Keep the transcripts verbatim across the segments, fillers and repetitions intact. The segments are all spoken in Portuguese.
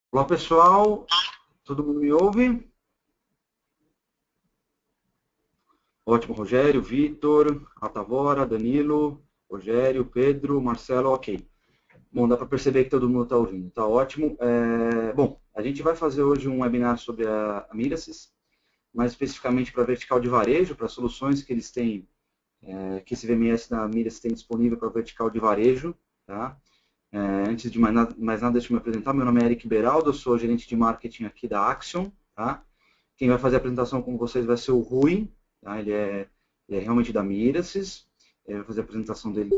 Olá pessoal, todo mundo me ouve? Ótimo, Rogério, Vitor, Altavora, Danilo, Rogério, Pedro, Marcelo, ok. Bom, dá para perceber que todo mundo está ouvindo, está ótimo. É, bom, a gente vai fazer hoje um webinar sobre a, a Miracis, mais especificamente para vertical de varejo, para soluções que eles têm, é, que esse V M S da Miracis tem disponível para vertical de varejo, tá? É, antes de mais nada, mais nada, deixa eu me apresentar. Meu nome é Eric Beraldo, eu sou gerente de marketing aqui da Axion, tá? Quem vai fazer a apresentação com vocês vai ser o Rui, tá? Ele, é, ele é realmente da Miracis, ele vai fazer a apresentação dele.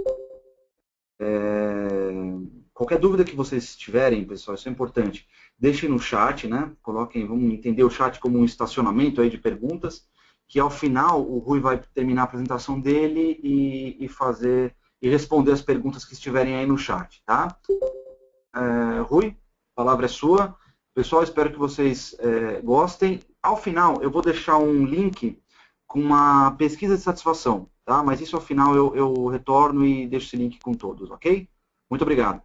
É, qualquer dúvida que vocês tiverem, pessoal, isso é importante, deixem no chat, né? Coloquem, vamos entender o chat como um estacionamento aí de perguntas, que ao final o Rui vai terminar a apresentação dele e, e fazer e responder as perguntas que estiverem aí no chat, tá? É, Rui, a palavra é sua. Pessoal, espero que vocês é, gostem. Ao final, eu vou deixar um link com uma pesquisa de satisfação, tá? Mas isso ao final eu, eu retorno e deixo esse link com todos, ok? Muito obrigado.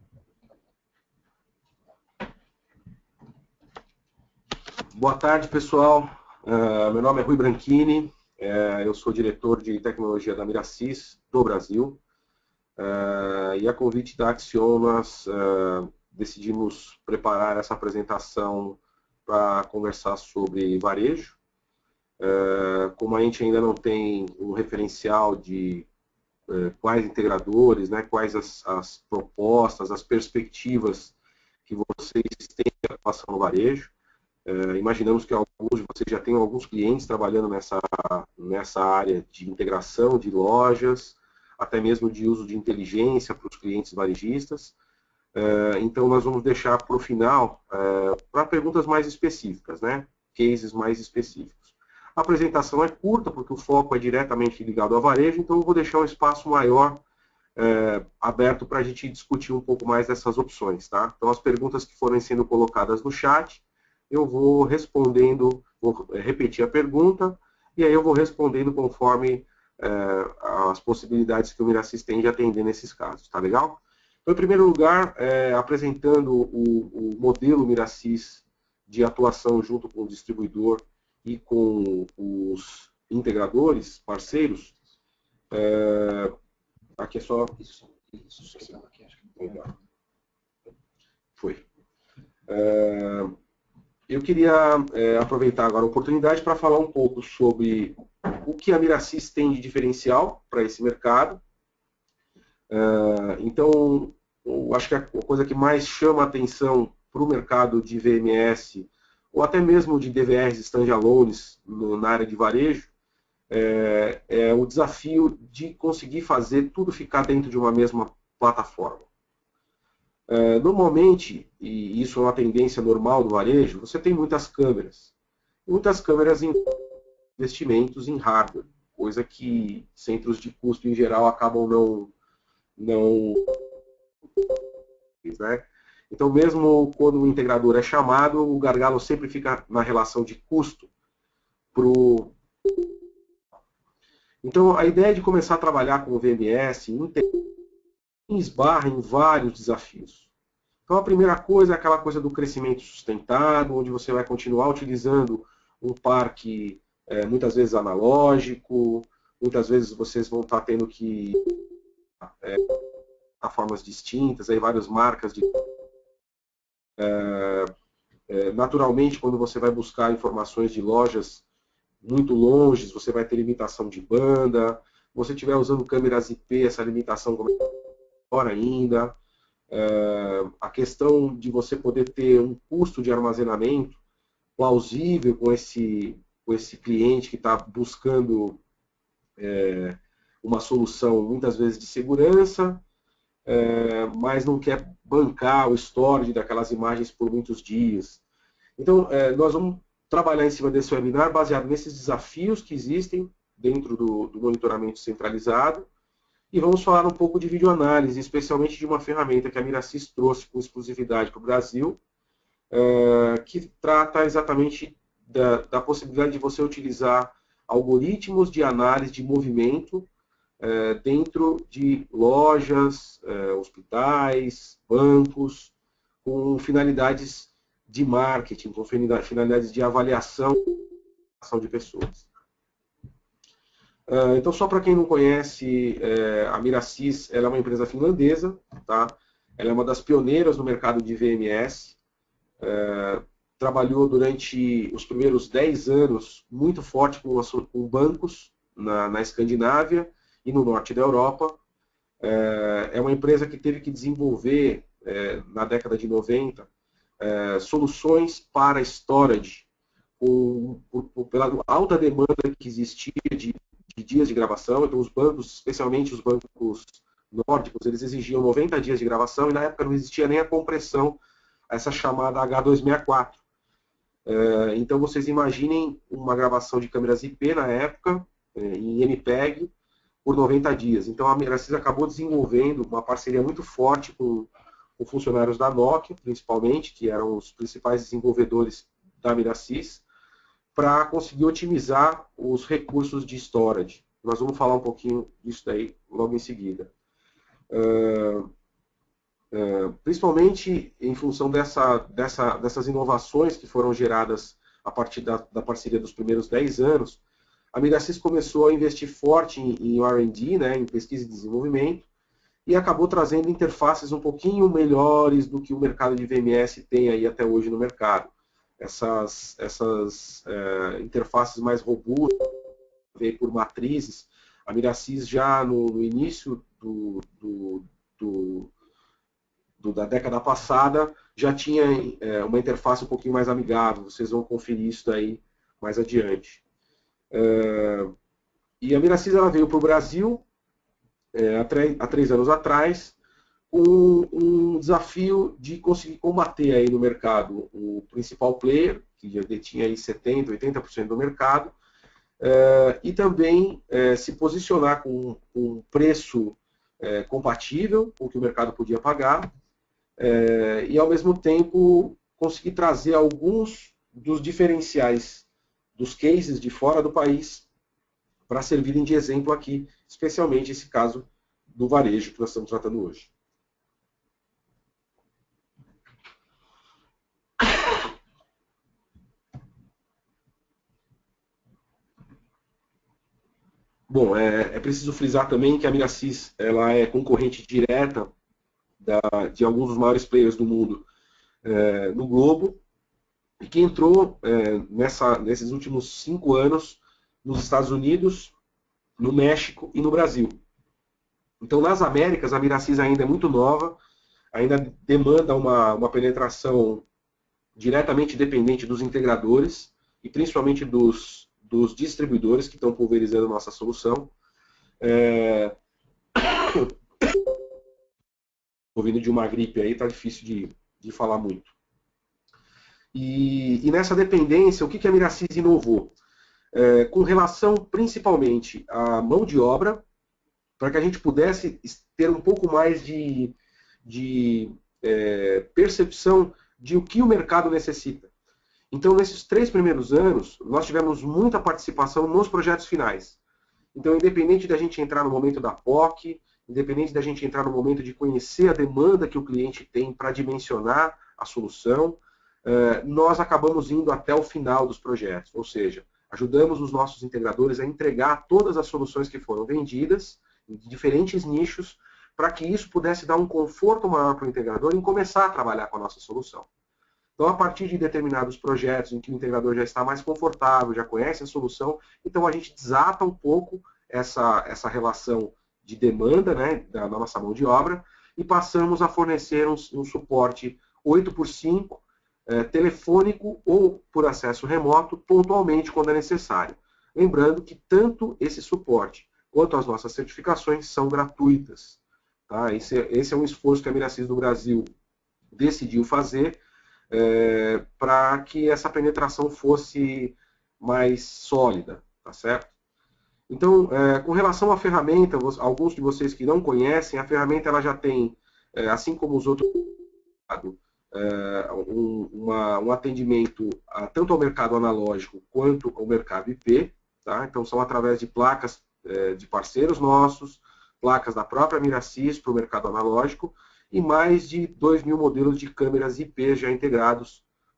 Boa tarde, pessoal. Uh, meu nome é Rui Branchini, uh, eu sou diretor de tecnologia da Miracis do Brasil. Uh, e a convite da Axion, nós uh, decidimos preparar essa apresentação para conversar sobre varejo. Uh, como a gente ainda não tem um referencial de uh, quais integradores, né, quais as, as propostas, as perspectivas que vocês têm de atuação no varejo, Uh, imaginamos que alguns de vocês já tenham alguns clientes trabalhando nessa, nessa área de integração de lojas, até mesmo de uso de inteligência para os clientes varejistas. Uh, então, nós vamos deixar para o final, uh, para perguntas mais específicas, né? Cases mais específicos. A apresentação é curta, porque o foco é diretamente ligado ao varejo, então eu vou deixar um espaço maior uh, aberto para a gente discutir um pouco mais dessas opções, tá? Então, as perguntas que forem sendo colocadas no chat, eu vou respondendo, vou repetir a pergunta, e aí eu vou respondendo conforme é, as possibilidades que o Miracis tem de atender nesses casos, tá legal? Então, em primeiro lugar, é, apresentando o, o modelo Miracis de atuação junto com o distribuidor e com os integradores, parceiros, é, aqui é só... Isso, isso, isso aqui, acho que... Foi. É, Eu queria é, aproveitar agora a oportunidade para falar um pouco sobre o que a Miracis tem de diferencial para esse mercado. Uh, então, eu acho que a coisa que mais chama a atenção para o mercado de V M S, ou até mesmo de D V Rs standalones no, na área de varejo, é, é o desafio de conseguir fazer tudo ficar dentro de uma mesma plataforma. Uh, normalmente, e isso é uma tendência normal do varejo, você tem muitas câmeras. Muitas câmeras em investimentos em hardware, coisa que centros de custo em geral acabam não... não né? Então, mesmo quando o integrador é chamado, o gargalo sempre fica na relação de custo pro... Então, a ideia de começar a trabalhar com o V M S esbarra em vários desafios. Então, a primeira coisa é aquela coisa do crescimento sustentado, onde você vai continuar utilizando um parque é, muitas vezes analógico, muitas vezes vocês vão estar tendo que é, a formas distintas, aí várias marcas de... É, é, naturalmente, quando você vai buscar informações de lojas muito longe, você vai ter limitação de banda. Se você estiver usando câmeras I P, essa limitação é maior ainda. É, a questão de você poder ter um custo de armazenamento plausível com esse, com esse cliente que está buscando é, uma solução, muitas vezes, de segurança, é, mas não quer bancar o storage daquelas imagens por muitos dias. Então, é, nós vamos trabalhar em cima desse webinar baseado nesses desafios que existem dentro do, do monitoramento centralizado e vamos falar um pouco de videoanálise, especialmente de uma ferramenta que a Miracis trouxe com exclusividade para o Brasil, é, que trata exatamente da, da possibilidade de você utilizar algoritmos de análise de movimento é, dentro de lojas, é, hospitais, bancos, com finalidades de marketing, com finalidades de avaliação de pessoas. Então, só para quem não conhece, a Mirassys ela é uma empresa finlandesa, tá? Ela é uma das pioneiras no mercado de V M S, trabalhou durante os primeiros dez anos muito forte com, com bancos na, na Escandinávia e no norte da Europa. É uma empresa que teve que desenvolver, na década de noventa, soluções para storage, com, por, pela alta demanda que existia de, de dias de gravação. Então, os bancos, especialmente os bancos nórdicos, eles exigiam noventa dias de gravação, e na época não existia nem a compressão, essa chamada H duzentos e sessenta e quatro. Então, vocês imaginem uma gravação de câmeras I P na época, em M P E G, por noventa dias. Então, a Mirassys acabou desenvolvendo uma parceria muito forte com, com funcionários da Nokia, principalmente, que eram os principais desenvolvedores da Mirassys, para conseguir otimizar os recursos de storage. Nós vamos falar um pouquinho disso daí logo em seguida. Uh, uh, principalmente em função dessa, dessa, dessas inovações que foram geradas a partir da, da parceria dos primeiros dez anos, a Mirassys começou a investir forte em, em R and D, né, em pesquisa e desenvolvimento, e acabou trazendo interfaces um pouquinho melhores do que o mercado de V M S tem aí até hoje no mercado. Essas, essas é, interfaces mais robustas, por matrizes. A Mirassys já no, no início do, do, do, do, da década passada já tinha é, uma interface um pouquinho mais amigável. Vocês vão conferir isso daí mais adiante. É, e a Mirassys ela veio para o Brasil é, há, três, há três anos atrás, um, um desafio de conseguir combater aí no mercado o principal player, que já detinha aí setenta por cento, oitenta por cento do mercado, é, e também é, se posicionar com, com um preço é, compatível com o que o mercado podia pagar, é, e ao mesmo tempo conseguir trazer alguns dos diferenciais dos cases de fora do país para servirem de exemplo aqui, especialmente esse caso do varejo que nós estamos tratando hoje. Bom, é, é preciso frisar também que a Mirassys ela é concorrente direta da, de alguns dos maiores players do mundo é, no globo, e que entrou é, nessa, nesses últimos cinco anos nos Estados Unidos, no México e no Brasil. Então, nas Américas, a Mirassys ainda é muito nova, ainda demanda uma, uma penetração diretamente dependente dos integradores e principalmente dos, dos distribuidores que estão pulverizando a nossa solução. É... Estou vindo de uma gripe aí, está difícil de, de falar muito. E, e nessa dependência, o que, que a Mirassys inovou? É, com relação principalmente à mão de obra, para que a gente pudesse ter um pouco mais de, de é, percepção de o que o mercado necessita. Então, nesses três primeiros anos, nós tivemos muita participação nos projetos finais. Então, independente da gente entrar no momento da P O C, independente da gente entrar no momento de conhecer a demanda que o cliente tem para dimensionar a solução, é, nós acabamos indo até o final dos projetos, ou seja, ajudamos os nossos integradores a entregar todas as soluções que foram vendidas em diferentes nichos, para que isso pudesse dar um conforto maior para o integrador em começar a trabalhar com a nossa solução. Então, a partir de determinados projetos em que o integrador já está mais confortável, já conhece a solução, então a gente desata um pouco essa, essa relação de demanda, né, da nossa mão de obra, e passamos a fornecer um, um suporte oito por cinco, é, telefônico ou por acesso remoto, pontualmente quando é necessário. Lembrando que tanto esse suporte quanto as nossas certificações são gratuitas. Tá? Esse, esse é um esforço que a Mirassys do Brasil decidiu fazer é, para que essa penetração fosse mais sólida, tá certo? Então, é, com relação à ferramenta, alguns de vocês que não conhecem, a ferramenta ela já tem, é, assim como os outros, é, um, uma, um atendimento a, tanto ao mercado analógico quanto ao mercado I P. Tá? Então, são através de placas de parceiros nossos, placas da própria Mirassys para o mercado analógico e mais de dois mil modelos de câmeras I P já integrados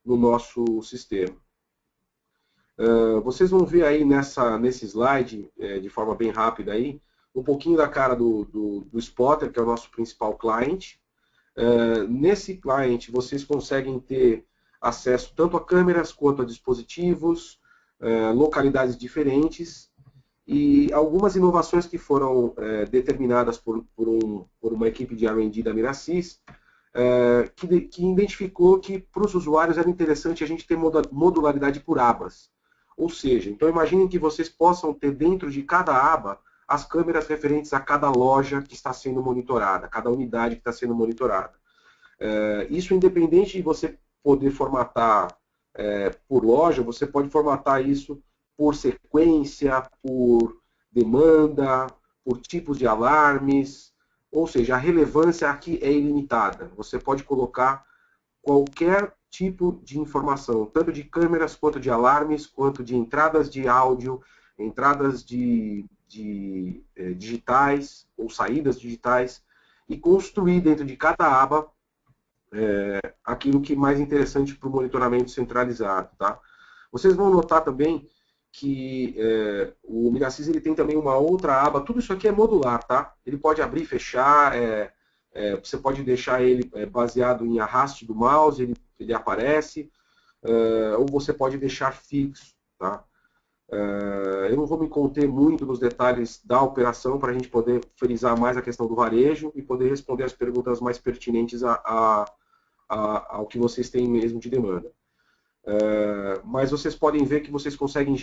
no nosso sistema. Uh, vocês vão ver aí nessa, nesse slide, é, de forma bem rápida aí, um pouquinho da cara do, do, do Spotter, que é o nosso principal cliente. Uh, nesse cliente vocês conseguem ter acesso tanto a câmeras quanto a dispositivos, uh, localidades diferentes e algumas inovações que foram uh, determinadas por, por, um, por uma equipe de R and D da Mirassys, uh, que, de, que identificou que para os usuários era interessante a gente ter modularidade por abas. Ou seja, então imaginem que vocês possam ter dentro de cada aba as câmeras referentes a cada loja que está sendo monitorada, cada unidade que está sendo monitorada. É, isso independente de você poder formatar é, por loja, você pode formatar isso por sequência, por demanda, por tipos de alarmes, ou seja, a relevância aqui é ilimitada. Você pode colocar qualquer tipo de informação, tanto de câmeras, quanto de alarmes, quanto de entradas de áudio, entradas de, de eh, digitais ou saídas digitais, e construir dentro de cada aba eh, aquilo que é mais interessante para o monitoramento centralizado. Tá? Vocês vão notar também que eh, o Mirassys ele tem também uma outra aba, tudo isso aqui é modular, tá? Ele pode abrir e fechar, é, é, você pode deixar ele baseado em arraste do mouse, ele ele aparece, uh, ou você pode deixar fixo. Tá? Uh, eu não vou me conter muito nos detalhes da operação para a gente poder frisar mais a questão do varejo e poder responder as perguntas mais pertinentes a, a, a, ao que vocês têm mesmo de demanda. Uh, mas vocês podem ver que vocês conseguem,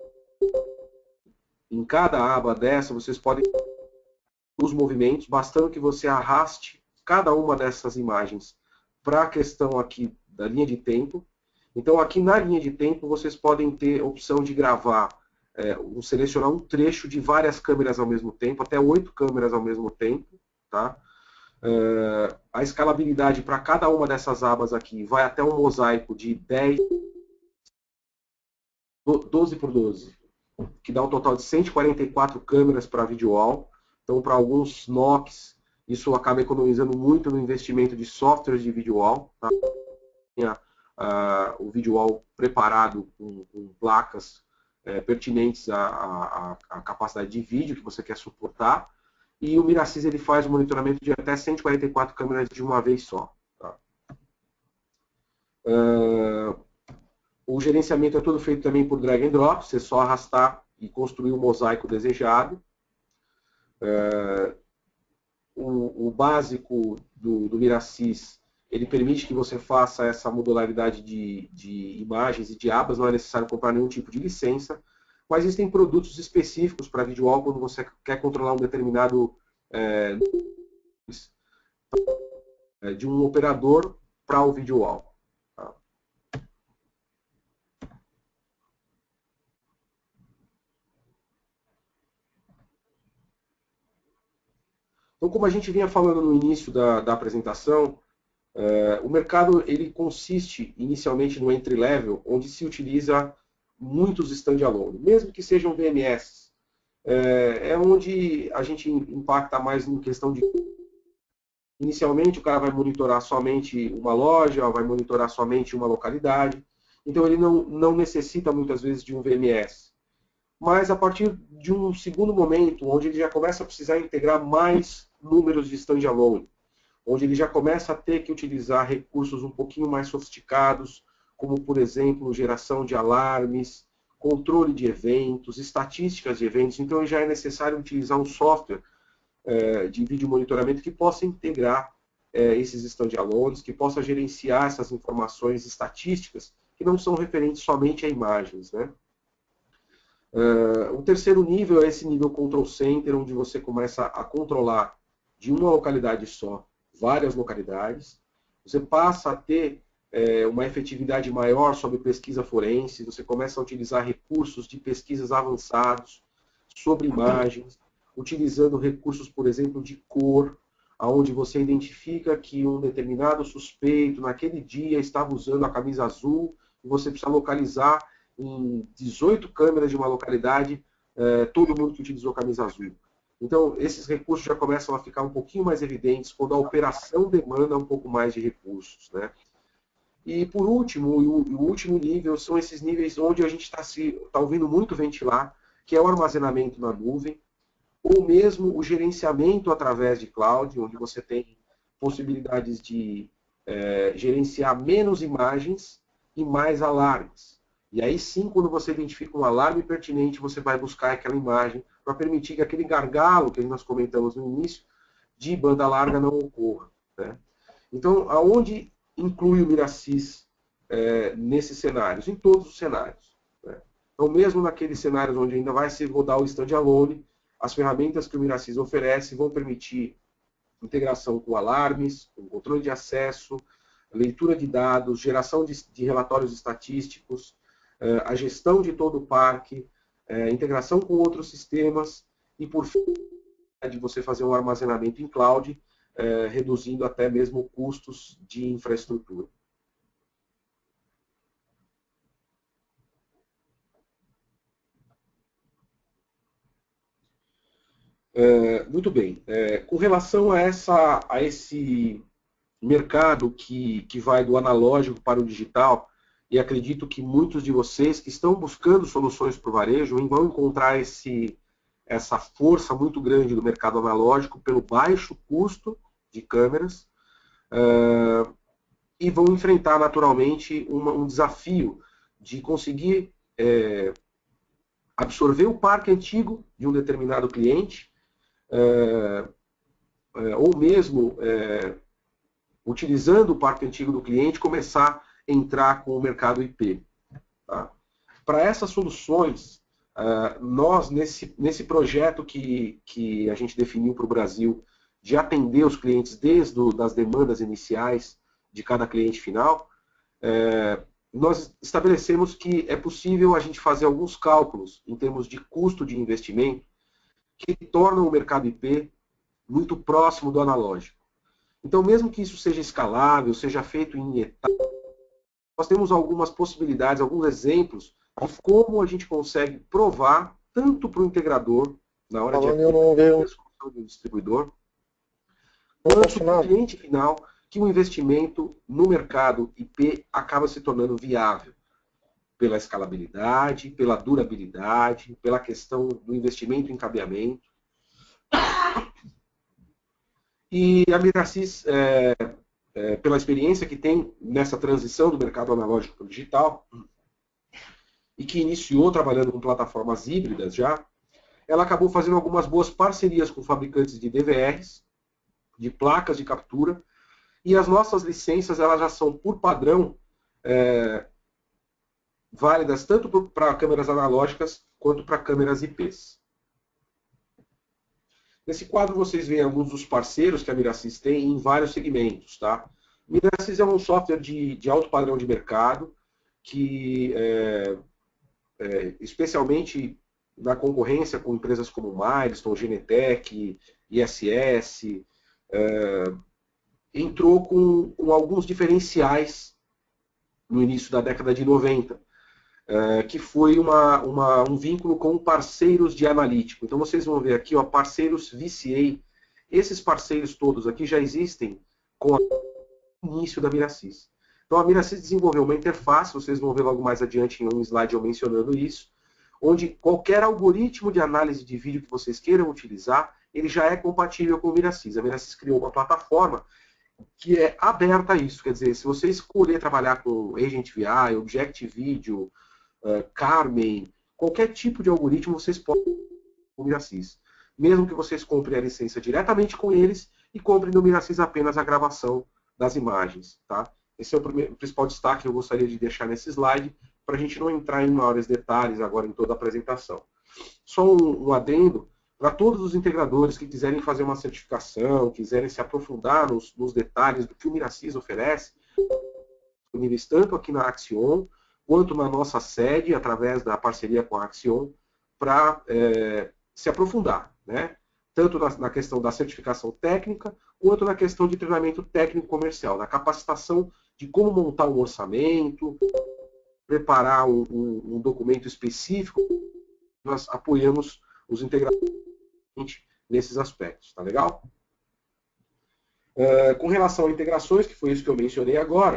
em cada aba dessa, vocês podem os movimentos, bastando que você arraste cada uma dessas imagens para a questão aqui da linha de tempo. Então aqui na linha de tempo vocês podem ter a opção de gravar, é, selecionar um trecho de várias câmeras ao mesmo tempo, até oito câmeras ao mesmo tempo. Tá? É, a escalabilidade para cada uma dessas abas aqui vai até um mosaico de dez, doze por doze, que dá um total de cento e quarenta e quatro câmeras para video wall. Então para alguns N O Cs isso acaba economizando muito no investimento de softwares de video wall. Tá? Uh, o video wall preparado com, com placas é, pertinentes à, à, à capacidade de vídeo que você quer suportar, e o Mirassys ele faz o monitoramento de até cento e quarenta e quatro câmeras de uma vez só. Tá? Uh, o gerenciamento é todo feito também por drag and drop, você só arrastar e construir o mosaico desejado. Uh, o, o básico do, do Mirassys ele permite que você faça essa modularidade de, de imagens e de abas, não é necessário comprar nenhum tipo de licença, mas existem produtos específicos para video wall quando você quer controlar um determinado é, de um operador para o video wall. Tá? Então, como a gente vinha falando no início da, da apresentação, Uh, o mercado ele consiste inicialmente no entry-level, onde se utiliza muitos standalone, mesmo que sejam V M S. Uh, é onde a gente impacta mais em questão de... Inicialmente o cara vai monitorar somente uma loja, vai monitorar somente uma localidade, então ele não, não necessita muitas vezes de um V M S. Mas a partir de um segundo momento, onde ele já começa a precisar integrar mais números de standalone, onde ele já começa a ter que utilizar recursos um pouquinho mais sofisticados, como, por exemplo, geração de alarmes, controle de eventos, estatísticas de eventos. Então, já é necessário utilizar um software eh, de vídeo monitoramento que possa integrar eh, esses standalones, que possa gerenciar essas informações estatísticas, que não são referentes somente a imagens. Né? Uh, o terceiro nível é esse nível Control Center, onde você começa a controlar de uma localidade só várias localidades, você passa a ter é, uma efetividade maior sobre pesquisa forense, você começa a utilizar recursos de pesquisas avançados sobre imagens, utilizando recursos, por exemplo, de cor, onde você identifica que um determinado suspeito naquele dia estava usando a camisa azul, e você precisa localizar em dezoito câmeras de uma localidade é, todo mundo que utilizou a camisa azul. Então, esses recursos já começam a ficar um pouquinho mais evidentes quando a operação demanda um pouco mais de recursos. Né? E por último, o, o último nível são esses níveis onde a gente está tá ouvindo muito ventilar, que é o armazenamento na nuvem, ou mesmo o gerenciamento através de cloud, onde você tem possibilidades de é, gerenciar menos imagens e mais alarmes. E aí sim, quando você identifica um alarme pertinente, você vai buscar aquela imagem para permitir que aquele gargalo que nós comentamos no início, de banda larga, não ocorra. Né? Então, aonde inclui o Mirassys é, nesses cenários? Em todos os cenários. Né? Então, mesmo naqueles cenários onde ainda vai se rodar o standalone, as ferramentas que o Mirassys oferece vão permitir integração com alarmes, com controle de acesso, leitura de dados, geração de, de relatórios estatísticos, eh, a gestão de todo o parque, eh, integração com outros sistemas e, por fim, de você fazer um armazenamento em cloud, eh, reduzindo até mesmo custos de infraestrutura. É, muito bem. É, com relação a, essa, a esse mercado que, que vai do analógico para o digital, e acredito que muitos de vocês que estão buscando soluções para o varejo vão encontrar esse, essa força muito grande do mercado analógico pelo baixo custo de câmeras é, e vão enfrentar naturalmente uma, um desafio de conseguir é, absorver o parque antigo de um determinado cliente, É, é, ou mesmo é, utilizando o parque antigo do cliente, começar a entrar com o mercado I P. Tá? Para essas soluções, é, nós, nesse, nesse projeto que, que a gente definiu para o Brasil, de atender os clientes desde as das demandas iniciais de cada cliente final, é, nós estabelecemos que é possível a gente fazer alguns cálculos em termos de custo de investimento que tornam o mercado I P muito próximo do analógico. Então, mesmo que isso seja escalável, seja feito em etapas, nós temos algumas possibilidades, alguns exemplos de como a gente consegue provar, tanto para o integrador, na hora Falando, de eu não vejo a solução do distribuidor, quanto para o cliente final, que o investimento no mercado I P acaba se tornando viável. Pela escalabilidade, pela durabilidade, pela questão do investimento em cabeamento. E a Mirassys, é, é, pela experiência que tem nessa transição do mercado analógico para o digital, e que iniciou trabalhando com plataformas híbridas já, ela acabou fazendo algumas boas parcerias com fabricantes de D V Rs, de placas de captura, e as nossas licenças elas já são, por padrão, é, válidas tanto para câmeras analógicas quanto para câmeras I Ps. Nesse quadro vocês veem alguns dos parceiros que a Mirassys tem em vários segmentos. Tá? Mirassys é um software de, de alto padrão de mercado, que é, é, especialmente na concorrência com empresas como Milestone, Genetec, I S S, é, entrou com, com alguns diferenciais no início da década de noventa. É, que foi uma, uma, um vínculo com parceiros de analítico. Então vocês vão ver aqui, ó, parceiros V C A. Esses parceiros todos aqui já existem com o início da Mirassys. Então a Mirassys desenvolveu uma interface, vocês vão ver logo mais adiante em um slide eu mencionando isso, onde qualquer algoritmo de análise de vídeo que vocês queiram utilizar, ele já é compatível com o Mirassys. A Mirassys criou uma plataforma que é aberta a isso. Quer dizer, se você escolher trabalhar com Agent V I, Object Video, Uh, Carmen, qualquer tipo de algoritmo vocês podem no Mirassys. Mesmo que vocês comprem a licença diretamente com eles e comprem no Mirassys apenas a gravação das imagens. Tá? Esse é o, primeiro, o principal destaque que eu gostaria de deixar nesse slide, para a gente não entrar em maiores detalhes agora em toda a apresentação. Só um, um adendo, para todos os integradores que quiserem fazer uma certificação, quiserem se aprofundar nos, nos detalhes do que o Mirassys oferece, disponíveis tanto aqui na Axion, quanto na nossa sede, através da parceria com a Axion, para é, se aprofundar, né? Tanto na, na questão da certificação técnica, quanto na questão de treinamento técnico comercial, na capacitação de como montar um orçamento, preparar um, um, um documento específico. Nós apoiamos os integradores nesses aspectos, tá legal? Uh, com relação a integrações, que foi isso que eu mencionei agora,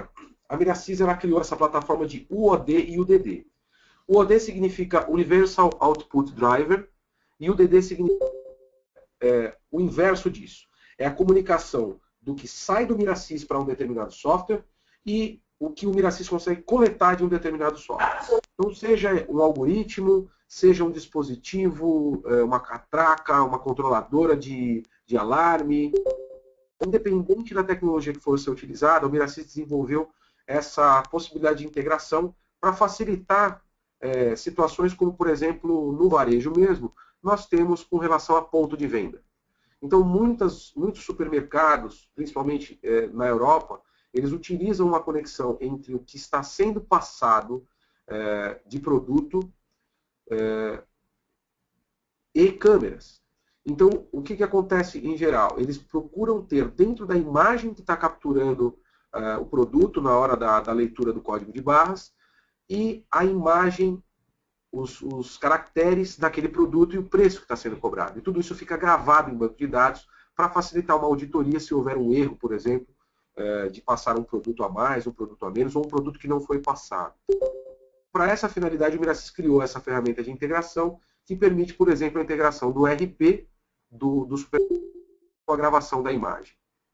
a Mirassys ela criou essa plataforma de U O D e U D D. U O D significa Universal Output Driver e U D D significa é, o inverso disso. É a comunicação do que sai do Mirassys para um determinado software e o que o Mirassys consegue coletar de um determinado software. Então, seja um algoritmo, seja um dispositivo, uma catraca, uma controladora de, de alarme, independente da tecnologia que for ser utilizada, o Mirassys desenvolveu essa possibilidade de integração para facilitar é, situações como, por exemplo, no varejo mesmo, nós temos com relação a ponto de venda. Então, muitas, muitos supermercados, principalmente é, na Europa, eles utilizam uma conexão entre o que está sendo passado é, de produto é, e câmeras. Então, o que, que acontece em geral? Eles procuram ter dentro da imagem que está capturando uh, o produto na hora da, da leitura do código de barras e a imagem, os, os caracteres daquele produto e o preço que está sendo cobrado. E tudo isso fica gravado em banco de dados para facilitar uma auditoria se houver um erro, por exemplo, uh, de passar um produto a mais, um produto a menos ou um produto que não foi passado. Para essa finalidade, o Mirassys criou essa ferramenta de integração que permite, por exemplo, a integração do R P do, do com a gravação da imagem.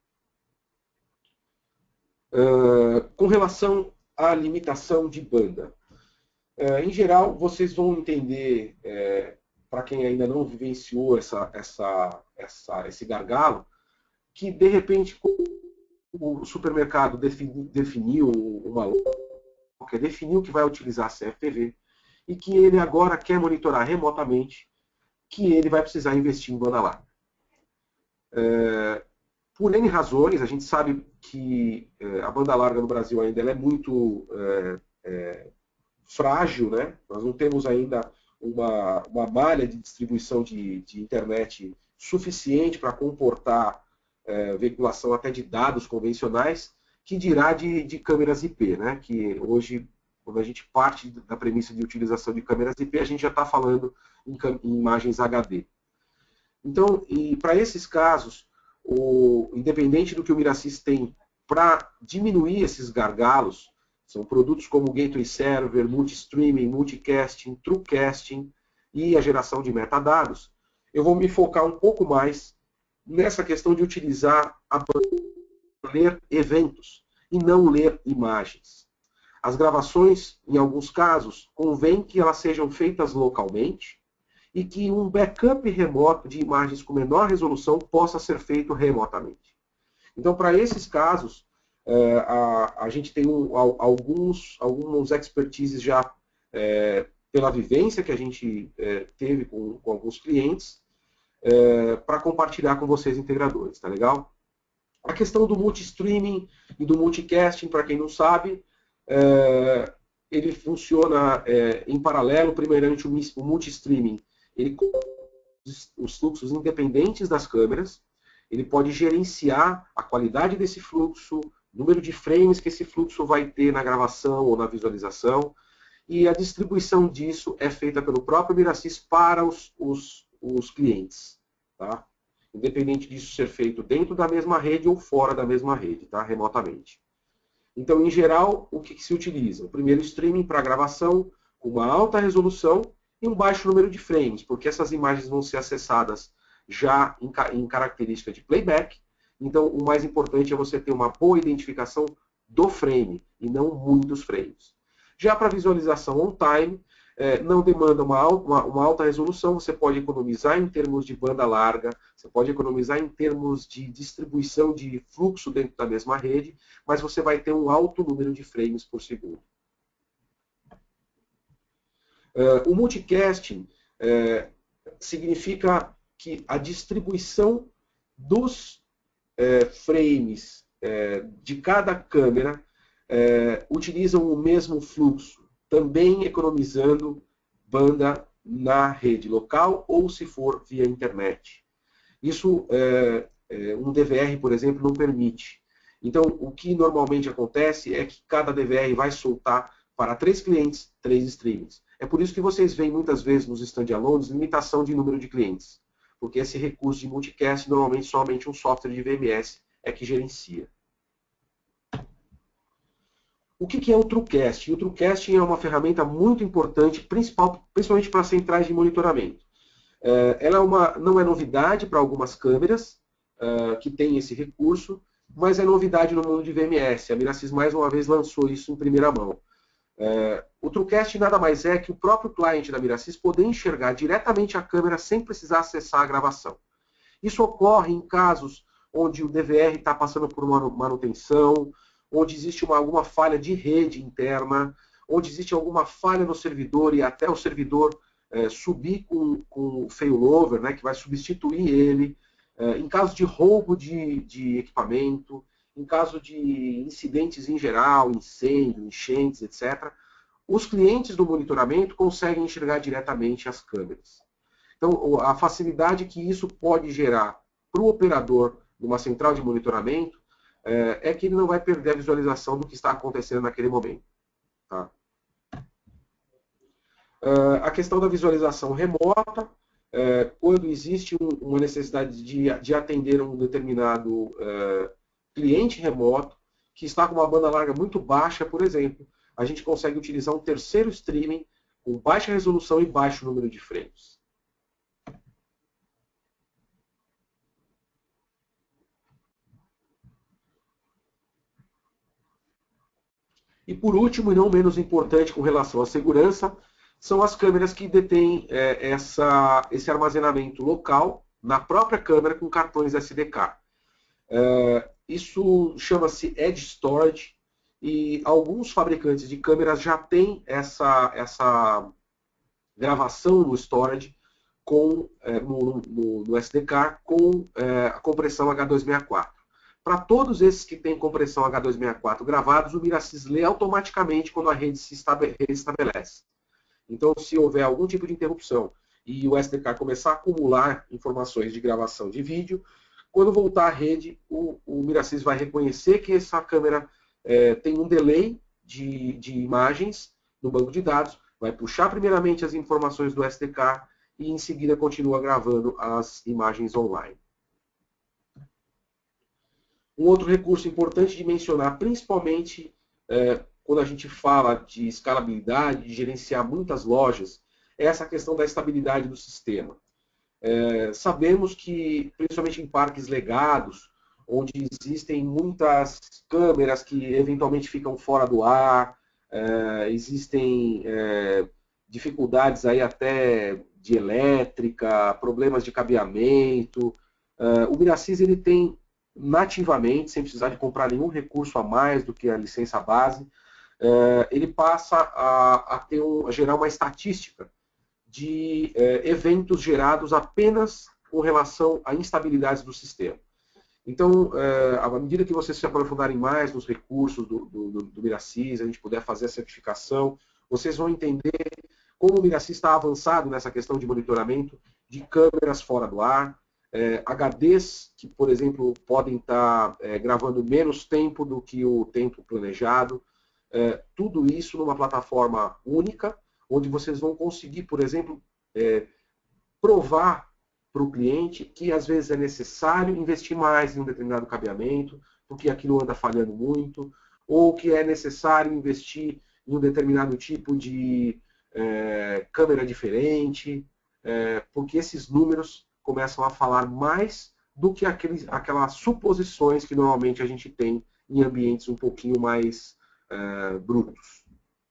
Uh, com relação à limitação de banda. Uh, em geral, vocês vão entender, é, para quem ainda não vivenciou essa, essa, essa, esse gargalo, que de repente o supermercado defini, definiu uma que definiu que vai utilizar C F T V e que ele agora quer monitorar remotamente que ele vai precisar investir em banda larga. É, por N razões, a gente sabe que é, a banda larga no Brasil ainda ela é muito é, é, frágil, né? Nós não temos ainda uma, uma malha de distribuição de, de internet suficiente para comportar é, veiculação até de dados convencionais, que dirá de, de câmeras I P, né? Que hoje, quando a gente parte da premissa de utilização de câmeras I P, a gente já está falando em, em imagens H D. Então, para esses casos, o, independente do que o Mirassys tem para diminuir esses gargalos, são produtos como o Gateway Server, Multi-Streaming, Multicasting, TrueCasting e a geração de metadados, eu vou me focar um pouco mais nessa questão de utilizar a ler eventos e não ler imagens. As gravações, em alguns casos, convém que elas sejam feitas localmente e que um backup remoto de imagens com menor resolução possa ser feito remotamente. Então, para esses casos, é, a, a gente tem um, alguns, alguns expertises já é, pela vivência que a gente é, teve com, com alguns clientes é, para compartilhar com vocês integradores, tá legal? A questão do multi-streaming e do multicasting, para quem não sabe, é, ele funciona é, em paralelo. Primeiramente, o multi-streaming, ele os fluxos independentes das câmeras, ele pode gerenciar a qualidade desse fluxo, número de frames que esse fluxo vai ter na gravação ou na visualização, e a distribuição disso é feita pelo próprio Mirassys para os, os, os clientes, tá? Independente disso ser feito dentro da mesma rede ou fora da mesma rede, tá? Remotamente. Então, em geral, o que, que se utiliza? O primeiro, streaming para gravação, com uma alta resolução e um baixo número de frames, porque essas imagens vão ser acessadas já em, em característica de playback. Então, o mais importante é você ter uma boa identificação do frame e não muitos frames. Já para visualização on-time, É, não demanda uma, uma, uma alta resolução, você pode economizar em termos de banda larga, você pode economizar em termos de distribuição de fluxo dentro da mesma rede, mas você vai ter um alto número de frames por segundo. Uh, o multicasting uh, significa que a distribuição dos uh, frames uh, de cada câmera uh, utilizam o mesmo fluxo, também economizando banda na rede local ou se for via internet. Isso, é, é, um D V R, por exemplo, não permite. Então, o que normalmente acontece é que cada D V R vai soltar para três clientes, três streamings. É por isso que vocês veem muitas vezes nos standalones limitação de número de clientes, porque esse recurso de multicast, normalmente somente um software de V M S é que gerencia. O que é o TrueCasting? O TrueCasting é uma ferramenta muito importante, principal, principalmente para centrais de monitoramento. Ela é uma, não é novidade para algumas câmeras uh, que têm esse recurso, mas é novidade no mundo de V M S. A Mirasys mais uma vez lançou isso em primeira mão. Uh, o TrueCasting nada mais é que o próprio cliente da Mirasys poder enxergar diretamente a câmera sem precisar acessar a gravação. Isso ocorre em casos onde o D V R está passando por uma manutenção, onde existe uma, alguma falha de rede interna, onde existe alguma falha no servidor e até o servidor é, subir com, com o failover, né, que vai substituir ele, é, em caso de roubo de, de equipamento, em caso de incidentes em geral, incêndio, enchentes, etcétera, os clientes do monitoramento conseguem enxergar diretamente as câmeras. Então, a facilidade que isso pode gerar para o operador de uma central de monitoramento é, é que ele não vai perder a visualização do que está acontecendo naquele momento. Tá? Uh, a questão da visualização remota, uh, quando existe um, uma necessidade de, de atender um determinado uh, cliente remoto, que está com uma banda larga muito baixa, por exemplo, a gente consegue utilizar um terceiro streaming com baixa resolução e baixo número de frames. E por último, e não menos importante com relação à segurança, são as câmeras que detêm é, essa, esse armazenamento local na própria câmera com cartões S D K. É, isso chama-se Edge Storage e alguns fabricantes de câmeras já têm essa, essa gravação no storage com, é, no, no, no S D K com é, a compressão H duzentos e sessenta e quatro. Para todos esses que têm compressão H duzentos e sessenta e quatro gravados, o Mirasys lê automaticamente quando a rede se estabelece. Então, se houver algum tipo de interrupção e o S D K começar a acumular informações de gravação de vídeo, quando voltar à rede, o, o Mirasys vai reconhecer que essa câmera é, tem um delay de, de imagens no banco de dados, vai puxar primeiramente as informações do S D K e em seguida continua gravando as imagens online. Um outro recurso importante de mencionar, principalmente é, quando a gente fala de escalabilidade, de gerenciar muitas lojas, é essa questão da estabilidade do sistema. É, sabemos que, principalmente em parques legados, onde existem muitas câmeras que eventualmente ficam fora do ar, é, existem é, dificuldades aí até de elétrica, problemas de cabeamento. É, o Mirasys ele tem nativamente, sem precisar de comprar nenhum recurso a mais do que a licença base, é, ele passa a, a, ter um, a gerar uma estatística de é, eventos gerados apenas com relação a instabilidades do sistema. Então, é, à medida que vocês se aprofundarem mais nos recursos do, do, do Mirasys, a gente puder fazer a certificação, vocês vão entender como o Mirasys está avançado nessa questão de monitoramento de câmeras fora do ar, é, H Ds que, por exemplo, podem estar é, gravando menos tempo do que o tempo planejado, é, tudo isso numa plataforma única, onde vocês vão conseguir, por exemplo, é, provar para o cliente que às vezes é necessário investir mais em um determinado cabeamento, porque aquilo anda falhando muito, ou que é necessário investir em um determinado tipo de é, câmera diferente, é, porque esses números começam a falar mais do que aqueles, aquelas suposições que normalmente a gente tem em ambientes um pouquinho mais é, brutos.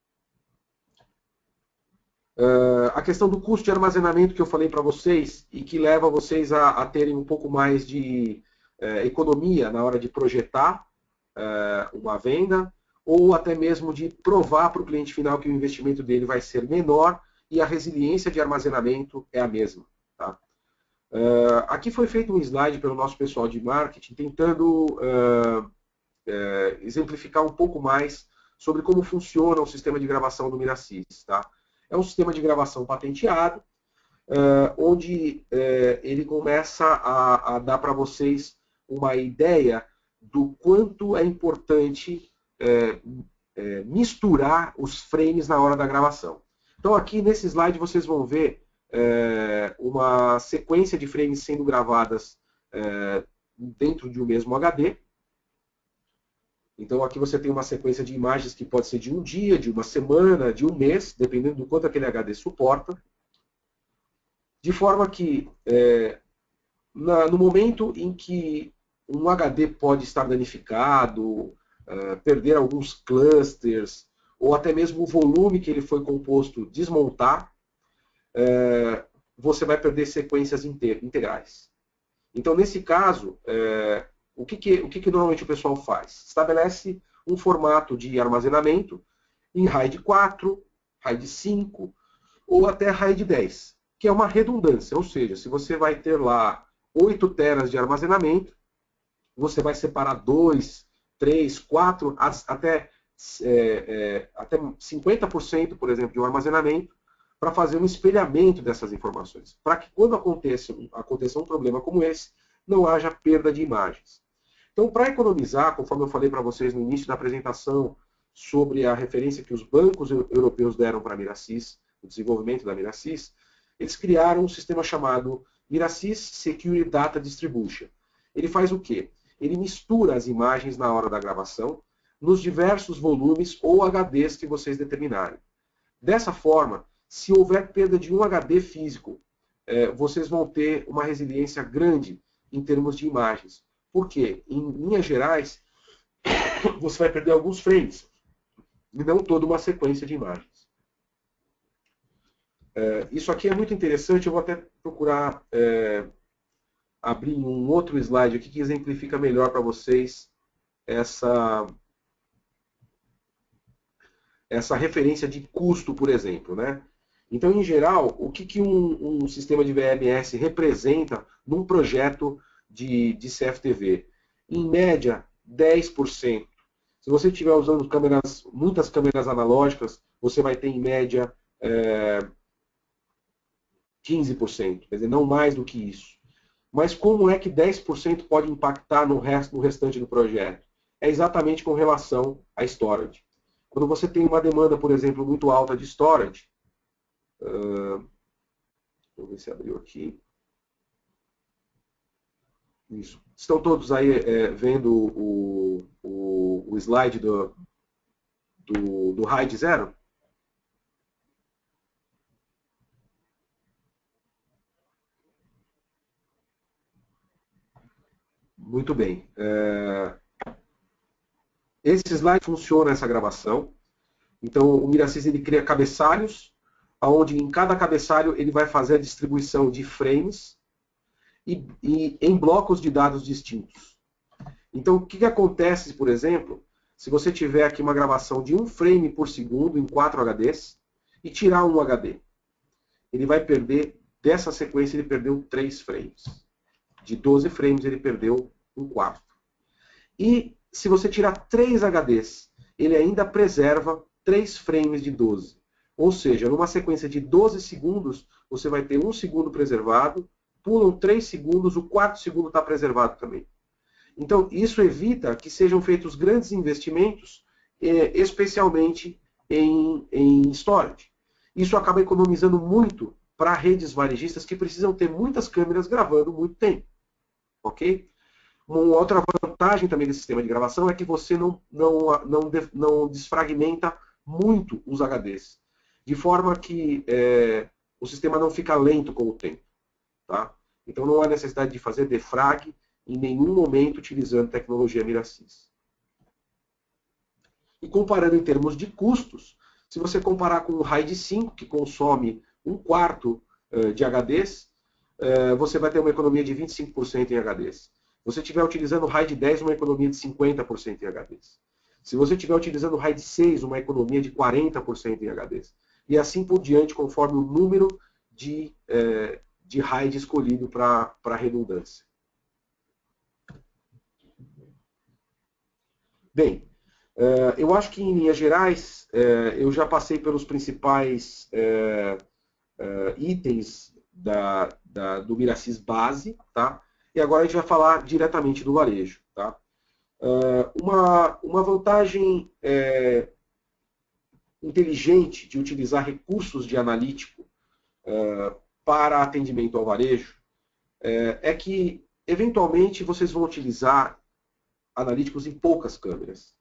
Uh, a questão do custo de armazenamento que eu falei para vocês e que leva vocês a, a terem um pouco mais de uh, economia na hora de projetar uh, uma venda ou até mesmo de provar para o cliente final que o investimento dele vai ser menor e a resiliência de armazenamento é a mesma. Tá? Uh, aqui foi feito um slide pelo nosso pessoal de marketing tentando uh, uh, exemplificar um pouco mais sobre como funciona o sistema de gravação do Mirasys. Tá? É um sistema de gravação patenteado, uh, onde uh, ele começa a, a dar para vocês uma ideia do quanto é importante uh, uh, misturar os frames na hora da gravação. Então aqui nesse slide vocês vão ver uh, uma sequência de frames sendo gravadas uh, dentro de um mesmo H D. Então aqui você tem uma sequência de imagens que pode ser de um dia, de uma semana, de um mês, dependendo do quanto aquele H D suporta. De forma que, é, na, no momento em que um H D pode estar danificado, é, perder alguns clusters, ou até mesmo o volume que ele foi composto desmontar, é, você vai perder sequências integrais. Então, nesse caso, é, o, que, que, o que, que normalmente o pessoal faz? Estabelece um formato de armazenamento em RAID quatro, RAID cinco ou até RAID dez, que é uma redundância. Ou seja, se você vai ter lá oito teras de armazenamento, você vai separar dois, três, quatro, até, é, é, até cinquenta por cento, por exemplo, de um armazenamento, para fazer um espelhamento dessas informações, para que quando aconteça, aconteça um problema como esse, não haja perda de imagens. Então, para economizar, conforme eu falei para vocês no início da apresentação, sobre a referência que os bancos europeus deram para a Mirasys, o desenvolvimento da Mirasys, eles criaram um sistema chamado Mirasys Secure Data Distribution. Ele faz o quê? Ele mistura as imagens na hora da gravação, nos diversos volumes ou H Ds que vocês determinarem. Dessa forma, se houver perda de um H D físico, é, vocês vão ter uma resiliência grande em termos de imagens. Por quê? Em linhas gerais, você vai perder alguns frames, e não toda uma sequência de imagens. É, isso aqui é muito interessante, eu vou até procurar é, abrir um outro slide aqui que exemplifica melhor para vocês essa, essa referência de custo, por exemplo, né? Então, em geral, o que, que um, um sistema de V M S representa num projeto de, de C F T V? Em média, dez por cento. Se você estiver usando câmeras, muitas câmeras analógicas, você vai ter, em média, é, quinze por cento. Quer dizer, não mais do que isso. Mas como é que dez por cento pode impactar no, resto, no restante do projeto? É exatamente com relação à storage. Quando você tem uma demanda, por exemplo, muito alta de storage, Uh, vamos ver se abriu aqui. Isso. Estão todos aí é, vendo o, o, o slide do, do, do RAID zero? Muito bem. É, esse slide funciona essa gravação. Então, o Mirasys ele cria cabeçalhos, onde em cada cabeçalho ele vai fazer a distribuição de frames e, e em blocos de dados distintos. Então, o que, que acontece, por exemplo, se você tiver aqui uma gravação de um frame por segundo em quatro H Ds e tirar um H D? Ele vai perder, dessa sequência, ele perdeu três frames. De doze frames, ele perdeu um quarto. E se você tirar três H Ds, ele ainda preserva três frames de doze. Ou seja, numa sequência de doze segundos, você vai ter um segundo preservado, pulam três segundos, o quarto segundo está preservado também. Então, isso evita que sejam feitos grandes investimentos, eh, especialmente em, em storage. Isso acaba economizando muito para redes varejistas que precisam ter muitas câmeras gravando muito tempo. Ok? Uma outra vantagem também desse sistema de gravação é que você não, não, não, não desfragmenta muito os H Ds. De forma que é, o sistema não fica lento com o tempo. Tá? Então não há necessidade de fazer defrag em nenhum momento utilizando tecnologia Mirasys. E comparando em termos de custos, se você comparar com o RAID cinco, que consome um quarto uh, de H Ds, uh, você vai ter uma economia de vinte e cinco por cento em H Ds. Se você estiver utilizando o RAID dez, uma economia de cinquenta por cento em H Ds. Se você estiver utilizando o RAID seis, uma economia de quarenta por cento em H Ds. E assim por diante, conforme o número de, eh, de RAID escolhido para a redundância. Bem, eh, eu acho que em linhas gerais, eh, eu já passei pelos principais eh, eh, itens da, da, do Mirasys base, tá? E agora a gente vai falar diretamente do varejo. Tá? Uh, uma, uma vantagem é, inteligente de utilizar recursos de analítico uh, para atendimento ao varejo é, é que, eventualmente, vocês vão utilizar analíticos em poucas câmeras.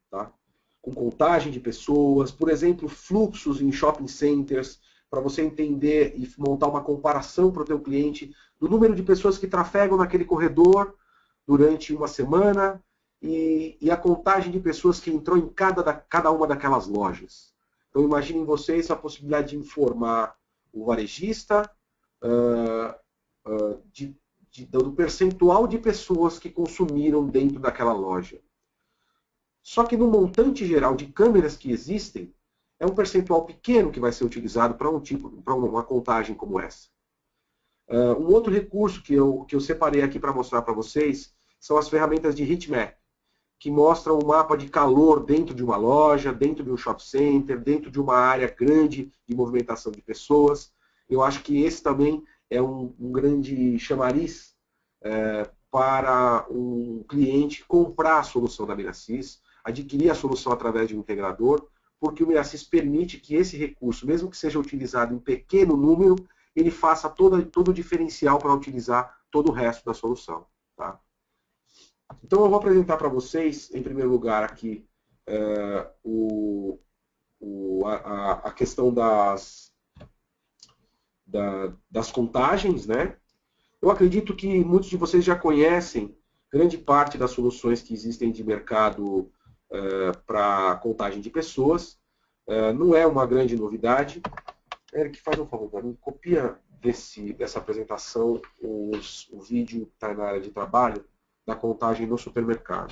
tá? Com contagem de pessoas, por exemplo, fluxos em shopping centers, para você entender e montar uma comparação para o teu cliente do número de pessoas que trafegam naquele corredor durante uma semana e, e a contagem de pessoas que entrou em cada, da, cada uma daquelas lojas. Então imaginem vocês a possibilidade de informar o varejista uh, uh, de, de, do percentual de pessoas que consumiram dentro daquela loja. Só que no montante geral de câmeras que existem, é um percentual pequeno que vai ser utilizado para um tipo, para uma contagem como essa. Uh, um outro recurso que eu, que eu separei aqui para mostrar para vocês são as ferramentas de heatmap, que mostram um mapa de calor dentro de uma loja, dentro de um shopping center, dentro de uma área grande de movimentação de pessoas. Eu acho que esse também é um, um grande chamariz é, para um cliente comprar a solução da Mirasys, adquirir a solução através de um integrador, porque o Mirasys permite que esse recurso, mesmo que seja utilizado em pequeno número, ele faça todo, todo o diferencial para utilizar todo o resto da solução. Tá? Então eu vou apresentar para vocês, em primeiro lugar, aqui é, o, o, a, a questão das, da, das contagens, né? Eu acredito que muitos de vocês já conhecem grande parte das soluções que existem de mercado é, para contagem de pessoas. É, não é uma grande novidade. Eric, faz um favor para mim, copia desse, dessa apresentação os, o vídeo que está na área de trabalho da contagem no supermercado.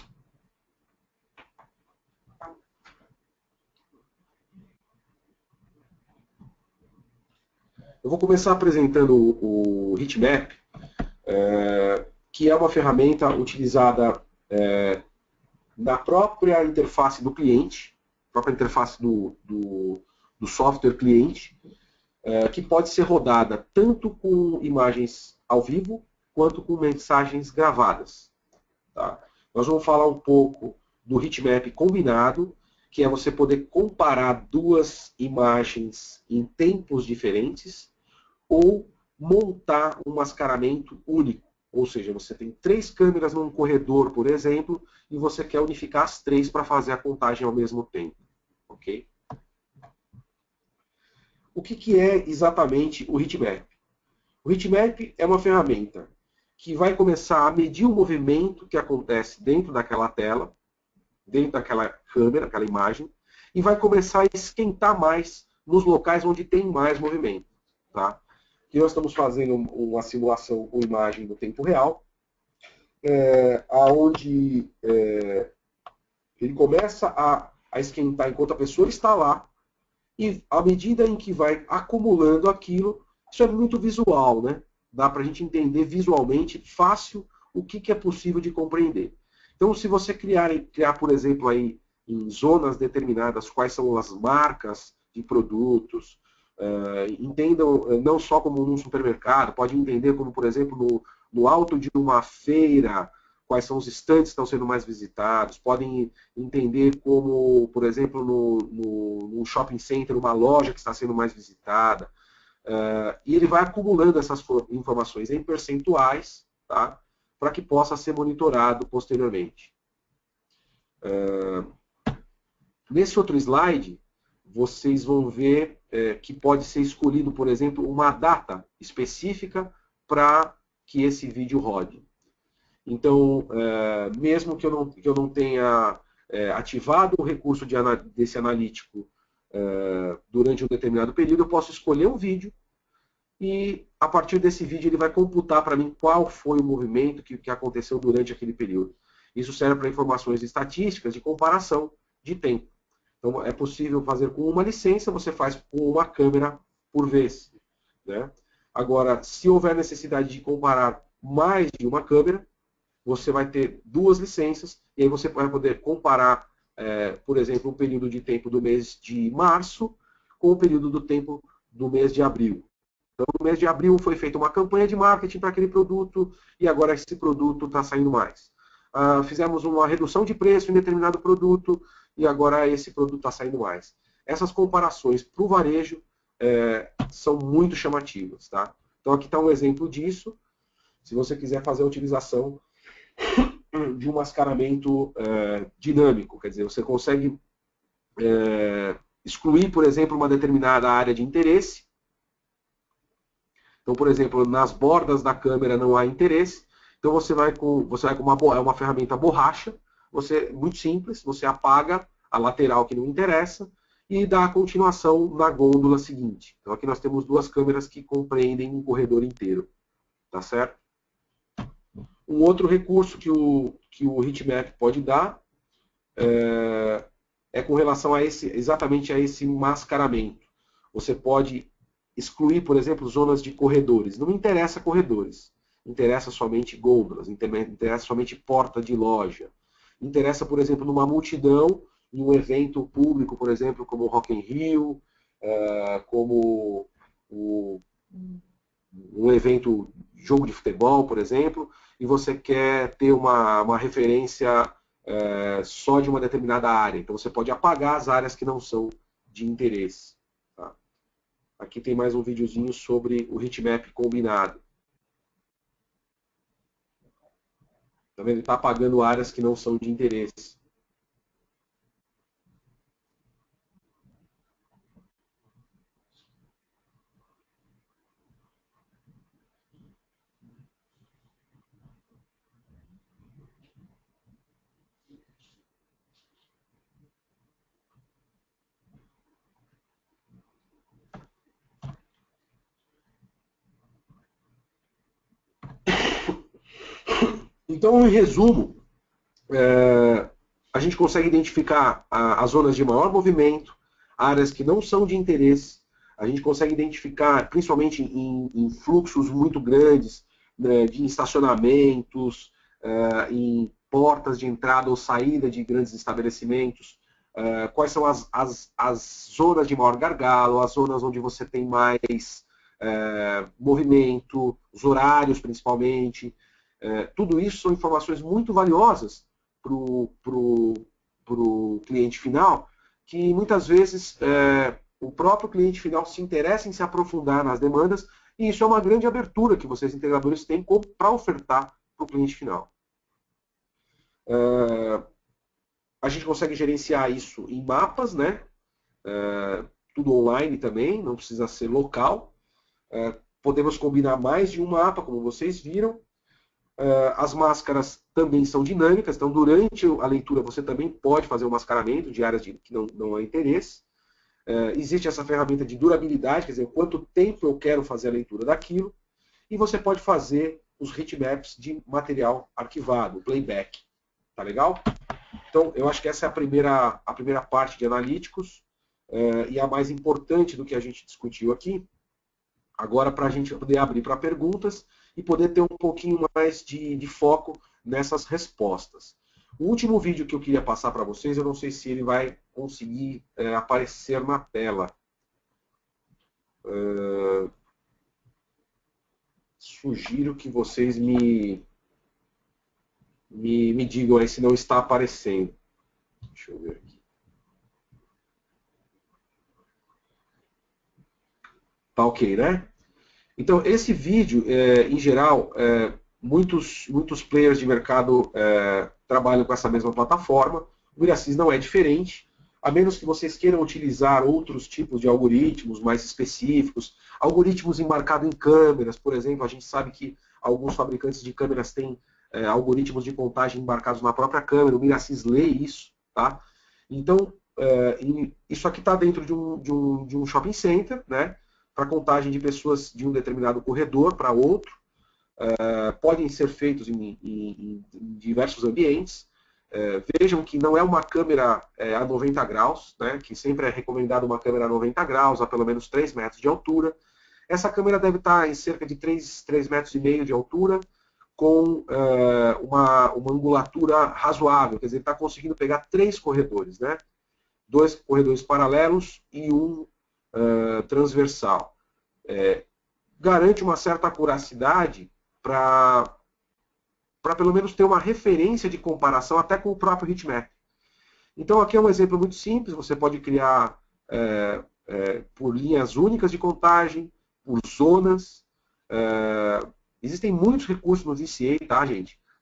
Eu vou começar apresentando o, o heatmap, é, que é uma ferramenta utilizada é, na própria interface do cliente, própria interface do, do, do software cliente, é, que pode ser rodada tanto com imagens ao vivo, quanto com mensagens gravadas. Tá? Nós vamos falar um pouco do heatmap combinado, que é você poder comparar duas imagens em tempos diferentes, ou montar um mascaramento único. Ou seja, você tem três câmeras num corredor, por exemplo, e você quer unificar as três para fazer a contagem ao mesmo tempo. Ok? O que, que é exatamente o heatmap? O heatmap é uma ferramenta que vai começar a medir o movimento que acontece dentro daquela tela, dentro daquela câmera, aquela imagem, e vai começar a esquentar mais nos locais onde tem mais movimento. Tá? Aqui nós estamos fazendo uma simulação com imagem no tempo real, é, onde é, ele começa a, a esquentar enquanto a pessoa está lá, e à medida em que vai acumulando aquilo, isso é muito visual, né? Dá para a gente entender visualmente, fácil, o que, que é possível de compreender. Então, se você criar, criar, por exemplo, aí, em zonas determinadas, quais são as marcas de produtos, uh, entendam não só como num supermercado, pode entender como, por exemplo, no, no alto de uma feira, quais são os estandes que estão sendo mais visitados, podem entender como, por exemplo, no, no, no shopping center, uma loja que está sendo mais visitada. Uh, e ele vai acumulando essas informações em percentuais, tá, para que possa ser monitorado posteriormente. Uh, nesse outro slide, vocês vão ver uh, que pode ser escolhido, por exemplo, uma data específica para que esse vídeo rode. Então, uh, mesmo que eu não, que eu não tenha uh, ativado o recurso de, desse analítico Uh, durante um determinado período, eu posso escolher um vídeo e a partir desse vídeo ele vai computar para mim qual foi o movimento que, que aconteceu durante aquele período. Isso serve para informações estatísticas de comparação de tempo. Então é possível fazer com uma licença, você faz com uma câmera por vez. Né? Agora, se houver necessidade de comparar mais de uma câmera, você vai ter duas licenças e aí você vai poder comparar É, por exemplo, um período de tempo do mês de março com o período do tempo do mês de abril. Então, no mês de abril foi feita uma campanha de marketing para aquele produto e agora esse produto está saindo mais. Ah, fizemos uma redução de preço em determinado produto e agora esse produto está saindo mais. Essas comparações para o varejo é, são muito chamativas. Tá? Então, aqui está um exemplo disso. Se você quiser fazer a utilização de um mascaramento é, dinâmico, quer dizer, você consegue é, excluir, por exemplo, uma determinada área de interesse. Então, por exemplo, nas bordas da câmera não há interesse, então você vai com, você vai com uma, é uma ferramenta borracha, você, muito simples, você apaga a lateral que não interessa e dá a continuação na gôndola seguinte. Então aqui nós temos duas câmeras que compreendem um corredor inteiro, tá certo? Um outro recurso que o, que o heatmap pode dar é, é com relação a esse, exatamente a esse mascaramento. Você pode excluir, por exemplo, zonas de corredores. Não me interessa corredores. Interessa somente gôndolas, interessa somente porta de loja. Interessa, por exemplo, numa multidão, em um evento público, por exemplo, como o Rock in Rio, como o, um evento, jogo de futebol, por exemplo, e você quer ter uma, uma referência é, só de uma determinada área. Então você pode apagar as áreas que não são de interesse. Tá? Aqui tem mais um videozinho sobre o heatmap combinado. Tá vendo? Ele está apagando áreas que não são de interesse. Então, em resumo, é, a gente consegue identificar a, as zonas de maior movimento, áreas que não são de interesse, a gente consegue identificar, principalmente em, em fluxos muito grandes, né, de estacionamentos, é, em portas de entrada ou saída de grandes estabelecimentos, é, quais são as, as, as zonas de maior gargalo, as zonas onde você tem mais é, movimento, os horários principalmente. É, tudo isso são informações muito valiosas para o cliente final, que muitas vezes é, o próprio cliente final se interessa em se aprofundar nas demandas, e isso é uma grande abertura que vocês integradores têm para ofertar para o cliente final. É, a gente consegue gerenciar isso em mapas, né? É, tudo online também, não precisa ser local. É, podemos combinar mais de um mapa, como vocês viram. As máscaras também são dinâmicas, então durante a leitura você também pode fazer o mascaramento de áreas de, que não, não há interesse. Existe essa ferramenta de durabilidade, quer dizer, quanto tempo eu quero fazer a leitura daquilo. E você pode fazer os heatmaps de material arquivado, playback. Tá legal? Então, eu acho que essa é a primeira, a primeira parte de analíticos e a mais importante do que a gente discutiu aqui. Agora, para a gente poder abrir para perguntas e poder ter um pouquinho mais de, de foco nessas respostas. O último vídeo que eu queria passar para vocês, eu não sei se ele vai conseguir é, aparecer na tela. Uh, sugiro que vocês me, me, me digam aí se não está aparecendo. Deixa eu ver aqui. Tá ok, né? Então, esse vídeo, é, em geral, é, muitos, muitos players de mercado é, trabalham com essa mesma plataforma. O Mirasys não é diferente, a menos que vocês queiram utilizar outros tipos de algoritmos mais específicos, algoritmos embarcados em câmeras, por exemplo. A gente sabe que alguns fabricantes de câmeras têm é, algoritmos de contagem embarcados na própria câmera, o Mirasys lê isso. Tá? Então, é, isso aqui está dentro de um, de, um, de um shopping center, né? Para contagem de pessoas de um determinado corredor para outro. Uh, podem ser feitos em, em, em diversos ambientes. Uh, vejam que não é uma câmera uh, a noventa graus, né, que sempre é recomendado uma câmera a noventa graus, a pelo menos três metros de altura. Essa câmera deve estar em cerca de três, três metros e meio de altura, com uh, uma, uma angulatura razoável, quer dizer, está conseguindo pegar três corredores, né? Dois corredores paralelos e um Uh, transversal. É, garante uma certa acuracidade para pelo menos ter uma referência de comparação até com o próprio heatmap. Então aqui é um exemplo muito simples, você pode criar é, é, por linhas únicas de contagem, por zonas. É, existem muitos recursos no V C A, tá, gente?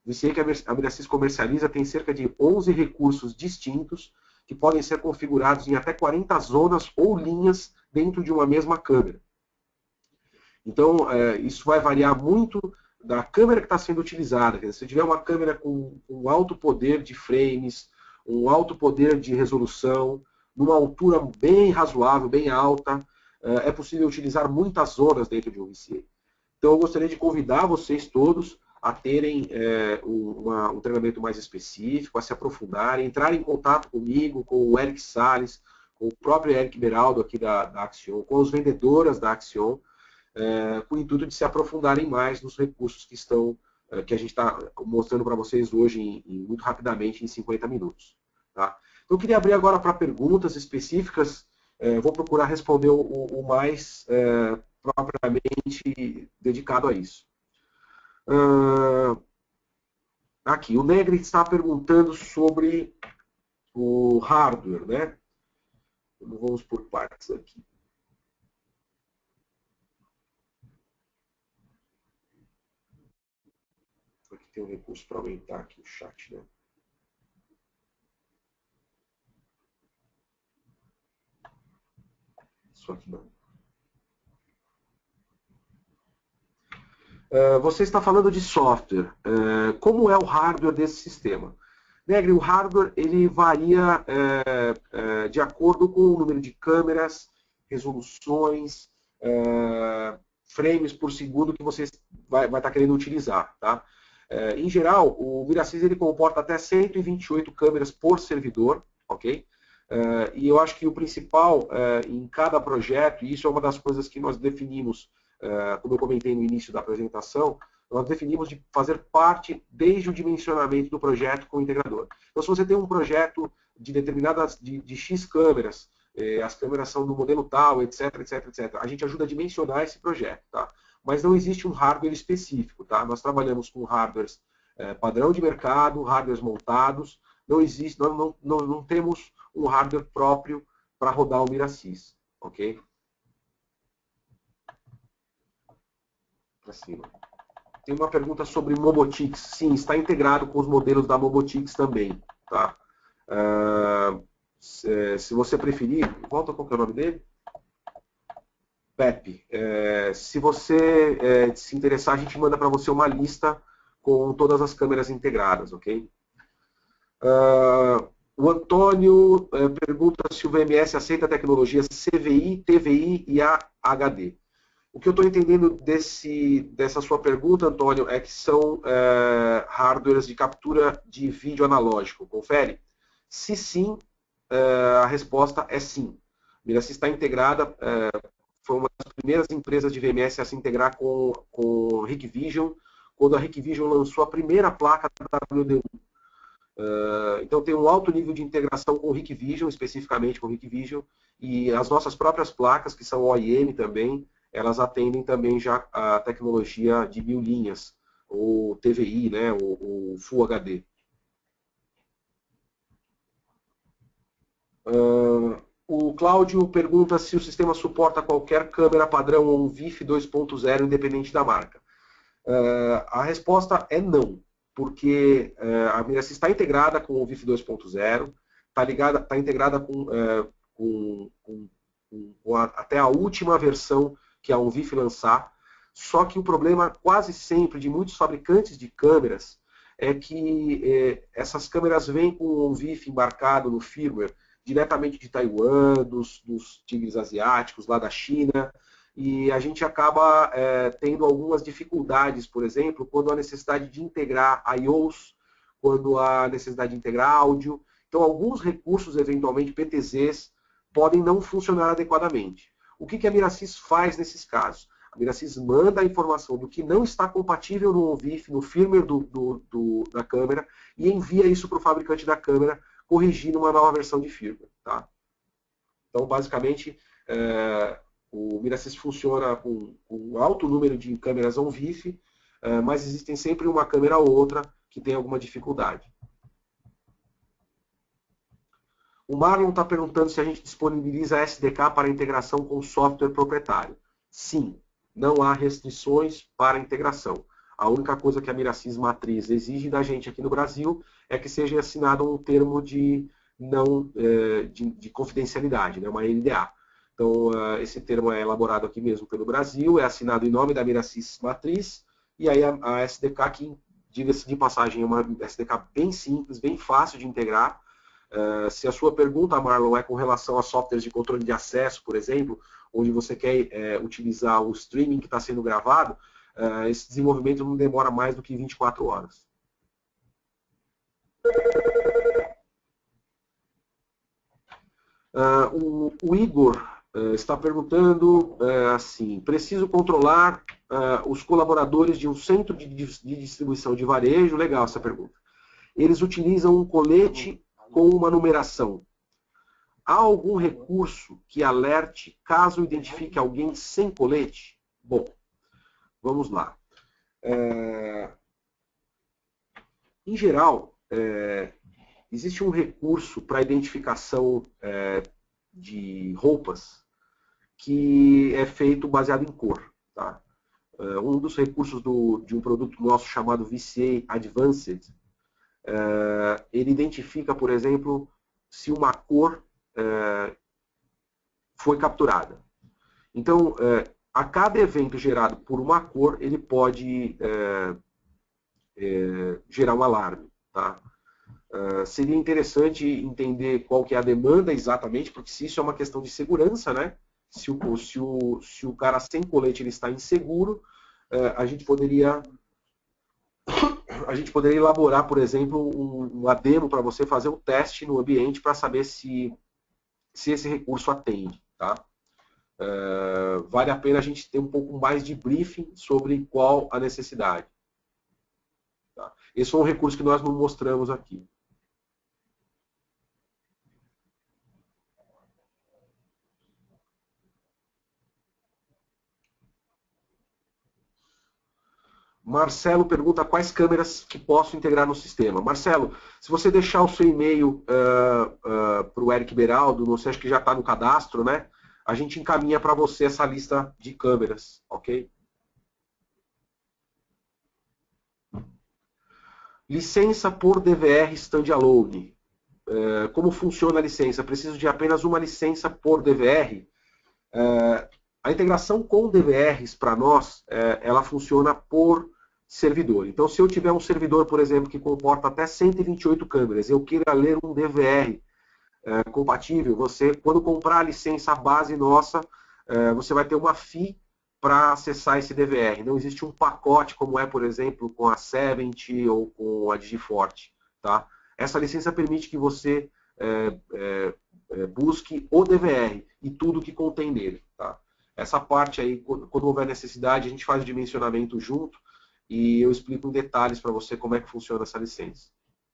O V C A que a Mirasys comercializa tem cerca de onze recursos distintos que podem ser configurados em até quarenta zonas ou linhas dentro de uma mesma câmera. Então, é, isso vai variar muito da câmera que está sendo utilizada. Se você tiver uma câmera com um alto poder de frames, um alto poder de resolução, numa altura bem razoável, bem alta, é possível utilizar muitas zonas dentro de um V C A. Então, eu gostaria de convidar vocês todos a terem é, uma, um treinamento mais específico, a se aprofundarem, entrarem em contato comigo, com o Eric Salles, com o próprio Eric Beraldo aqui da, da Axion, com as vendedoras da Axion, é, com o intuito de se aprofundarem mais nos recursos que estão, é, que a gente está mostrando para vocês hoje em, em, muito rapidamente, em cinquenta minutos. Tá? Então, eu queria abrir agora para perguntas específicas, é, vou procurar responder o, o mais é, propriamente dedicado a isso. Uh, aqui, o Negri está perguntando sobre o hardware, né? Vamos por partes aqui. Aqui tem um recurso para aumentar aqui o chat, né? Isso aqui não. Uh, você está falando de software. Uh, como é o hardware desse sistema? Negri, o hardware ele varia uh, uh, de acordo com o número de câmeras, resoluções, uh, frames por segundo que você vai, vai estar querendo utilizar. Tá? Uh, em geral, o Mirasys ele comporta até cento e vinte e oito câmeras por servidor, ok? Uh, e eu acho que o principal uh, em cada projeto, e isso é uma das coisas que nós definimos, Uh, como eu comentei no início da apresentação, nós definimos de fazer parte desde o dimensionamento do projeto com o integrador. Então, se você tem um projeto de determinadas, de, de X câmeras, eh, as câmeras são do modelo tal, etc, etc, etc, a gente ajuda a dimensionar esse projeto, tá? Mas não existe um hardware específico, tá? Nós trabalhamos com hardwares eh, padrão de mercado, hardwares montados, não existe, nós não, não, não temos um hardware próprio para rodar o Mirasys, ok? Para cima. Tem uma pergunta sobre Mobotix. Sim, está integrado com os modelos da Mobotix também. Tá? Uh, se, se você preferir, volta qual que é o nome dele? Pepe. É, se você é, se interessar, a gente manda para você uma lista com todas as câmeras integradas, ok? Uh, o Antônio é, pergunta se o V M S aceita tecnologias C V I, T V I e A H D. O que eu estou entendendo desse, dessa sua pergunta, Antônio, é que são é, hardwares de captura de vídeo analógico. Confere? Se sim, é, a resposta é sim. A Mirasys está integrada, é, foi uma das primeiras empresas de V M S a se integrar com, com o Hikvision, quando a Hikvision lançou a primeira placa da W D U. Uh, então tem um alto nível de integração com o Hikvision, especificamente com o Hikvision, e as nossas próprias placas, que são O I M também, elas atendem também já a tecnologia de mil linhas, ou T V I, né, ou, ou Full H D. Uh, o Cláudio pergunta se o sistema suporta qualquer câmera padrão ou um V I F dois ponto zero independente da marca. Uh, a resposta é não, porque uh, a Mirasys está integrada com o V I F dois ponto zero, está ligada, está integrada com, uh, com, com, com a, até a última versão que é um V I F lançar, só que o problema quase sempre de muitos fabricantes de câmeras é que eh, essas câmeras vêm com um V I F embarcado no firmware diretamente de Taiwan, dos, dos tigres asiáticos, lá da China, e a gente acaba eh, tendo algumas dificuldades, por exemplo, quando há necessidade de integrar I Os, quando há necessidade de integrar áudio. Então, alguns recursos, eventualmente P T Zs, podem não funcionar adequadamente. O que a Mirasys faz nesses casos? A Mirasys manda a informação do que não está compatível no V I F, no firmware do, do, do, da câmera, e envia isso para o fabricante da câmera, corrigindo uma nova versão de firmware. Tá? Então, basicamente, é, o Mirasys funciona com, com um alto número de câmeras on V I F, é, mas existem sempre uma câmera ou outra que tem alguma dificuldade. O Marlon está perguntando se a gente disponibiliza S D K para integração com software proprietário. Sim, não há restrições para integração. A única coisa que a Mirassys Matriz exige da gente aqui no Brasil é que seja assinado um termo de, não, de, de confidencialidade, né, uma N D A. Então, esse termo é elaborado aqui mesmo pelo Brasil, é assinado em nome da Mirassys Matriz, e aí a, a S D K, que, diga-se de passagem, é uma S D K bem simples, bem fácil de integrar. Uh, se a sua pergunta, Marlon, é com relação a softwares de controle de acesso, por exemplo, onde você quer é, utilizar o streaming que está sendo gravado, uh, esse desenvolvimento não demora mais do que vinte e quatro horas. Uh, o, o Igor uh, está perguntando uh, assim, preciso controlar uh, os colaboradores de um centro de, de distribuição de varejo? Legal essa pergunta. Eles utilizam um colete com uma numeração. Há algum recurso que alerte caso identifique alguém sem colete? Bom, vamos lá. É... Em geral, é... existe um recurso para identificação é... de roupas que é feito baseado em cor. Tá? É... Um dos recursos do... de um produto nosso chamado V C A Advanced, Uh, ele identifica, por exemplo, se uma cor uh, foi capturada. Então, uh, a cada evento gerado por uma cor, ele pode uh, uh, gerar um alarme. Tá? Uh, seria interessante entender qual que é a demanda exatamente, porque se isso é uma questão de segurança, né? se, o, se, o, se o cara sem colete ele está inseguro, uh, a gente poderia... a gente poderia elaborar, por exemplo, uma demo para você fazer um teste no ambiente para saber se, se esse recurso atende. Tá? Uh, vale a pena a gente ter um pouco mais de briefing sobre qual a necessidade. Tá? Esse é um recurso que nós não mostramos aqui. Marcelo pergunta quais câmeras que posso integrar no sistema. Marcelo, se você deixar o seu e-mail uh, uh, para o Eric Beraldo, não sei, acho que já está no cadastro, né? A gente encaminha para você essa lista de câmeras, ok? Licença por D V R standalone. Uh, como funciona a licença? Preciso de apenas uma licença por D V R? Uh, a integração com D V Rs para nós, uh, ela funciona por servidor. Então, se eu tiver um servidor, por exemplo, que comporta até cento e vinte e oito câmeras, eu queira ler um D V R é, compatível, você, quando comprar a licença base nossa, é, você vai ter uma fee para acessar esse D V R. Não existe um pacote, como é, por exemplo, com a setenta ou com a Digiforte. Tá? Essa licença permite que você é, é, é, busque o D V R e tudo que contém nele. Tá? Essa parte aí, quando houver necessidade, a gente faz o dimensionamento junto, e eu explico em detalhes para você como é que funciona essa licença.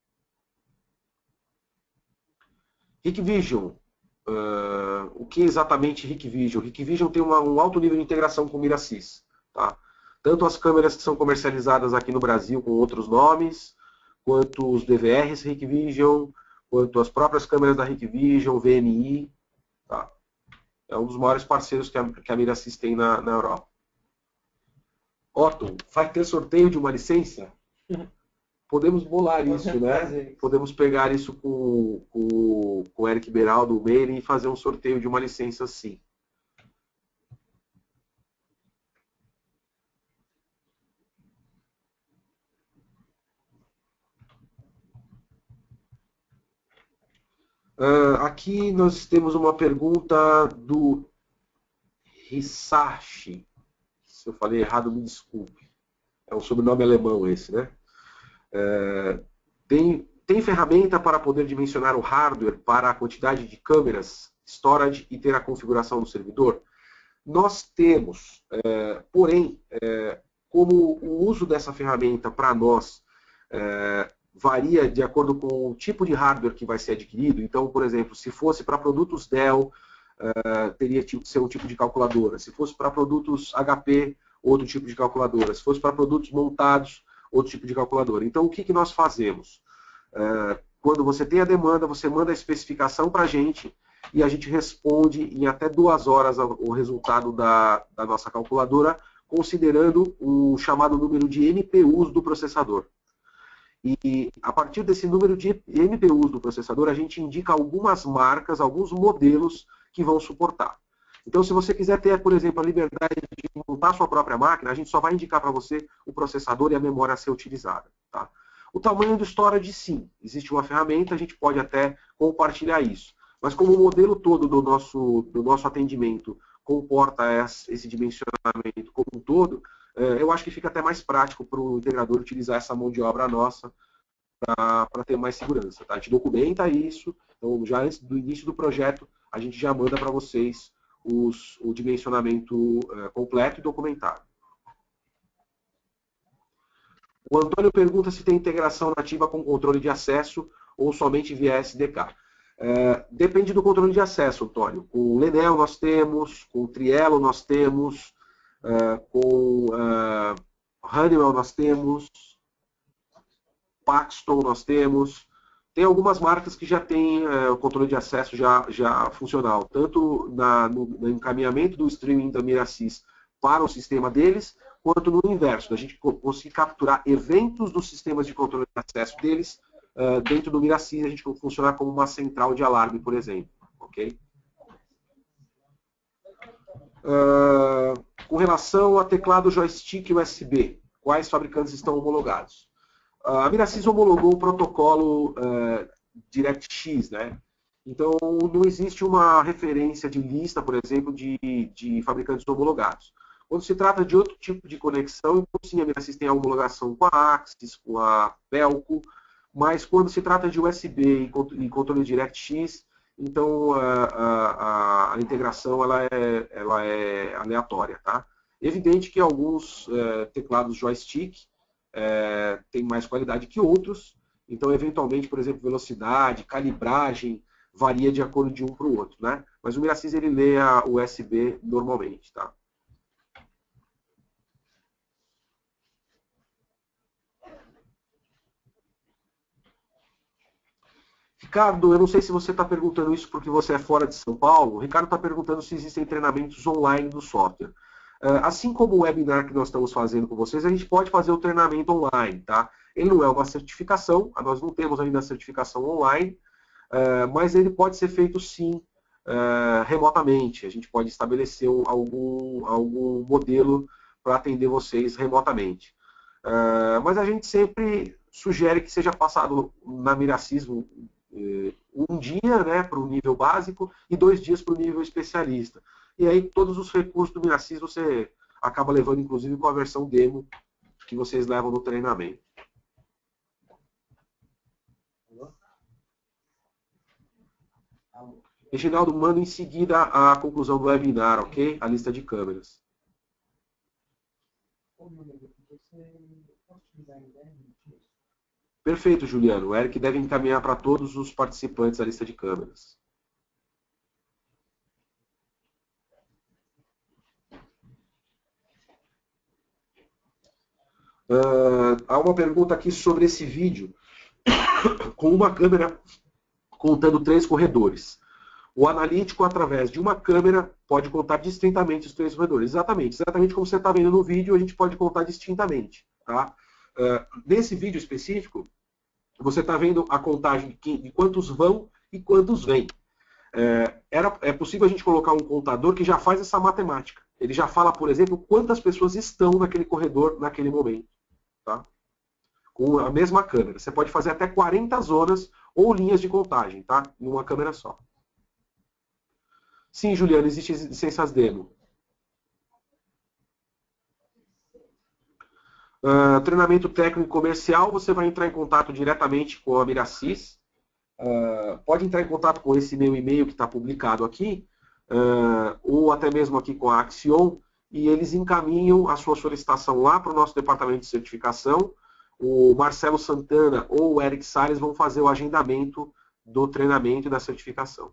Hikvision. Uh, o que é exatamente Hikvision? Hikvision tem uma, um alto nível de integração com o Mirassys. Tá? Tanto as câmeras que são comercializadas aqui no Brasil com outros nomes, quanto os D V Rs Hikvision, quanto as próprias câmeras da Hikvision, V M I. Tá? É um dos maiores parceiros que a, que a Mirassys tem na, na Europa. Otto, vai ter sorteio de uma licença? Podemos bolar isso, né? Podemos pegar isso com, com, com o Eric Beraldo, o Meire, e fazer um sorteio de uma licença sim. Uh, aqui nós temos uma pergunta do Hisashi. Se eu falei errado, me desculpe. É um sobrenome alemão esse, né? É, tem, tem ferramenta para poder dimensionar o hardware para a quantidade de câmeras, storage e ter a configuração do servidor? Nós temos, é, porém, é, como o uso dessa ferramenta para nós é, varia de acordo com o tipo de hardware que vai ser adquirido. Então, por exemplo, se fosse para produtos Dell, Uh, teria que ser um tipo de calculadora. Se fosse para produtos H P, outro tipo de calculadora. Se fosse para produtos montados, outro tipo de calculadora. Então, o que, que nós fazemos? Uh, quando você tem a demanda, você manda a especificação para a gente e a gente responde em até duas horas o resultado da, da nossa calculadora considerando o chamado número de M P Us do processador. E a partir desse número de M P Us do processador, a gente indica algumas marcas, alguns modelos que vão suportar. Então, se você quiser ter, por exemplo, a liberdade de montar sua própria máquina, a gente só vai indicar para você o processador e a memória a ser utilizada. Tá? O tamanho do storage, sim. Existe uma ferramenta, a gente pode até compartilhar isso. Mas como o modelo todo do nosso, do nosso atendimento comporta esse dimensionamento como um todo, eu acho que fica até mais prático para o integrador utilizar essa mão de obra nossa para ter mais segurança. Tá? A gente documenta isso, então já antes do início do projeto, a gente já manda para vocês os, o dimensionamento uh, completo e documentado. O Antônio pergunta se tem integração nativa com controle de acesso ou somente via S D K. Uh, depende do controle de acesso, Antônio. Com o Lenel nós temos, com o Triello nós temos, uh, com uh, Honeywell nós temos, Paxton nós temos. Tem algumas marcas que já têm uh, o controle de acesso já, já funcional, tanto na, no, no encaminhamento do streaming da Mirasys para o sistema deles, quanto no inverso, a gente conseguir capturar eventos dos sistemas de controle de acesso deles uh, dentro do Mirasys, a gente funcionar como uma central de alarme, por exemplo. Okay? Uh, com relação a teclado joystick U S B, quais fabricantes estão homologados? A Mirasys homologou o protocolo uh, DirectX, né? Então não existe uma referência de lista, por exemplo, de, de fabricantes homologados. Quando se trata de outro tipo de conexão, então sim, a Mirasys tem a homologação com a Axis, com a Pelco, mas quando se trata de U S B e controle DirectX, então a, a, a integração ela é, ela é aleatória, tá? Evidente que alguns uh, teclados joystick É, tem mais qualidade que outros, então eventualmente, por exemplo, velocidade, calibragem, varia de acordo de um para o outro, né? Mas o Mirasys ele lê a U S B normalmente, tá? Ricardo, eu não sei se você está perguntando isso porque você é fora de São Paulo. O Ricardo está perguntando se existem treinamentos online do software. Assim como o webinar que nós estamos fazendo com vocês, a gente pode fazer o treinamento online, tá? Ele não é uma certificação, nós não temos ainda a certificação online, mas ele pode ser feito sim remotamente. A gente pode estabelecer algum, algum modelo para atender vocês remotamente. Mas a gente sempre sugere que seja passado na Mirasys um dia, né, para o nível básico e dois dias para o nível especialista. E aí todos os recursos do Mirasys você acaba levando, inclusive, com a versão demo que vocês levam no treinamento. Reginaldo, manda em seguida a conclusão do webinar, ok? A lista de câmeras. Perfeito, Juliano. O Eric deve encaminhar para todos os participantes a lista de câmeras. Uh, há uma pergunta aqui sobre esse vídeo com uma câmera contando três corredores. O analítico, através de uma câmera, pode contar distintamente os três corredores. Exatamente, exatamente como você está vendo no vídeo, a gente pode contar distintamente. Tá? Uh, nesse vídeo específico, você está vendo a contagem de quantos vão e quantos vêm. É, era, é possível a gente colocar um contador que já faz essa matemática. Ele já fala, por exemplo, quantas pessoas estão naquele corredor naquele momento. Tá? Com a mesma câmera. Você pode fazer até quarenta zonas ou linhas de contagem, tá? Numa câmera só. Sim, Juliano, existem licenças demo. Uh, treinamento técnico e comercial, você vai entrar em contato diretamente com a Mirasys. Uh, pode entrar em contato com esse meu e-mail que está publicado aqui, uh, ou até mesmo aqui com a Axion, e eles encaminham a sua solicitação lá para o nosso departamento de certificação. O Marcelo Santana ou o Eric Salles vão fazer o agendamento do treinamento e da certificação.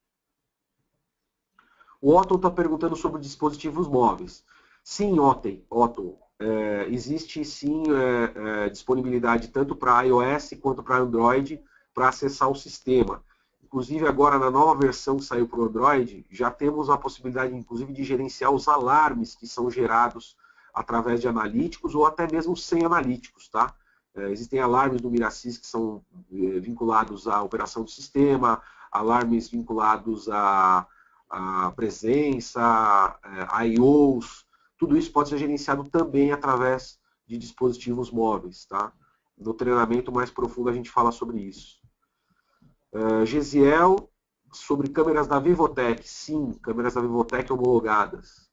O Otton está perguntando sobre dispositivos móveis. Sim, Otton, Otton é, existe sim é, é, disponibilidade tanto para iOS quanto para Android para acessar o sistema. Inclusive agora na nova versão que saiu para o Android, já temos a possibilidade inclusive de gerenciar os alarmes que são gerados através de analíticos ou até mesmo sem analíticos, tá? Existem alarmes do Mirassys que são vinculados à operação do sistema, alarmes vinculados à, à presença, a I Os, tudo isso pode ser gerenciado também através de dispositivos móveis, tá? No treinamento mais profundo a gente fala sobre isso. Uh, Gesiel, sobre câmeras da Vivotec. Sim, câmeras da Vivotec homologadas.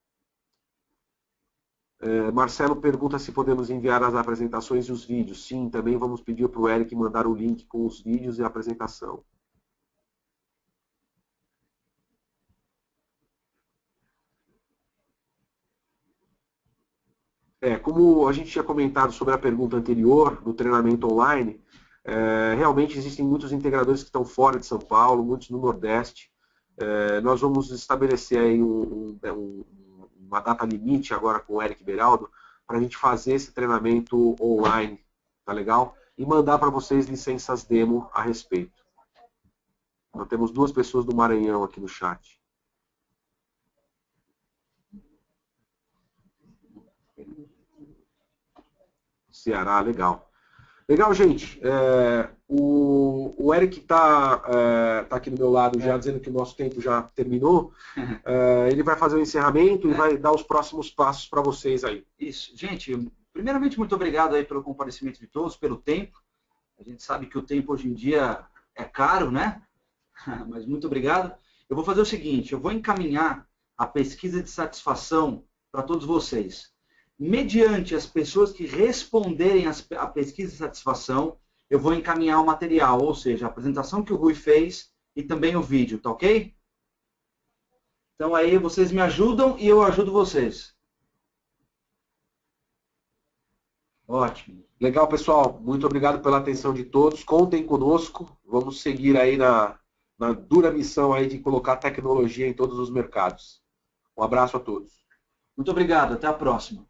Uh, Marcelo pergunta se podemos enviar as apresentações e os vídeos. Sim, também vamos pedir para o Eric mandar o link com os vídeos e a apresentação. É, como a gente tinha comentado sobre a pergunta anterior, do treinamento online, é, realmente existem muitos integradores que estão fora de São Paulo, muitos no Nordeste. É, nós vamos estabelecer aí um, um, uma data limite agora com o Eric Beraldo para a gente fazer esse treinamento online, tá legal? E mandar para vocês licenças demo a respeito. Nós temos duas pessoas do Maranhão aqui no chat. Ceará, legal. Legal, gente. É, o, o Eric está é, tá aqui do meu lado já dizendo que o nosso tempo já terminou. É, ele vai fazer o encerramento e vai dar os próximos passos para vocês aí. Isso. Gente, primeiramente, muito obrigado aí pelo comparecimento de todos, pelo tempo. A gente sabe que o tempo hoje em dia é caro, né? Mas muito obrigado. Eu vou fazer o seguinte, eu vou encaminhar a pesquisa de satisfação para todos vocês. Mediante as pessoas que responderem a pesquisa de satisfação, eu vou encaminhar o material, ou seja, a apresentação que o Rui fez e também o vídeo, tá ok? Então aí vocês me ajudam e eu ajudo vocês. Ótimo. Legal, pessoal. Muito obrigado pela atenção de todos. Contem conosco. Vamos seguir aí na, na dura missão aí de colocar tecnologia em todos os mercados. Um abraço a todos. Muito obrigado. Até a próxima.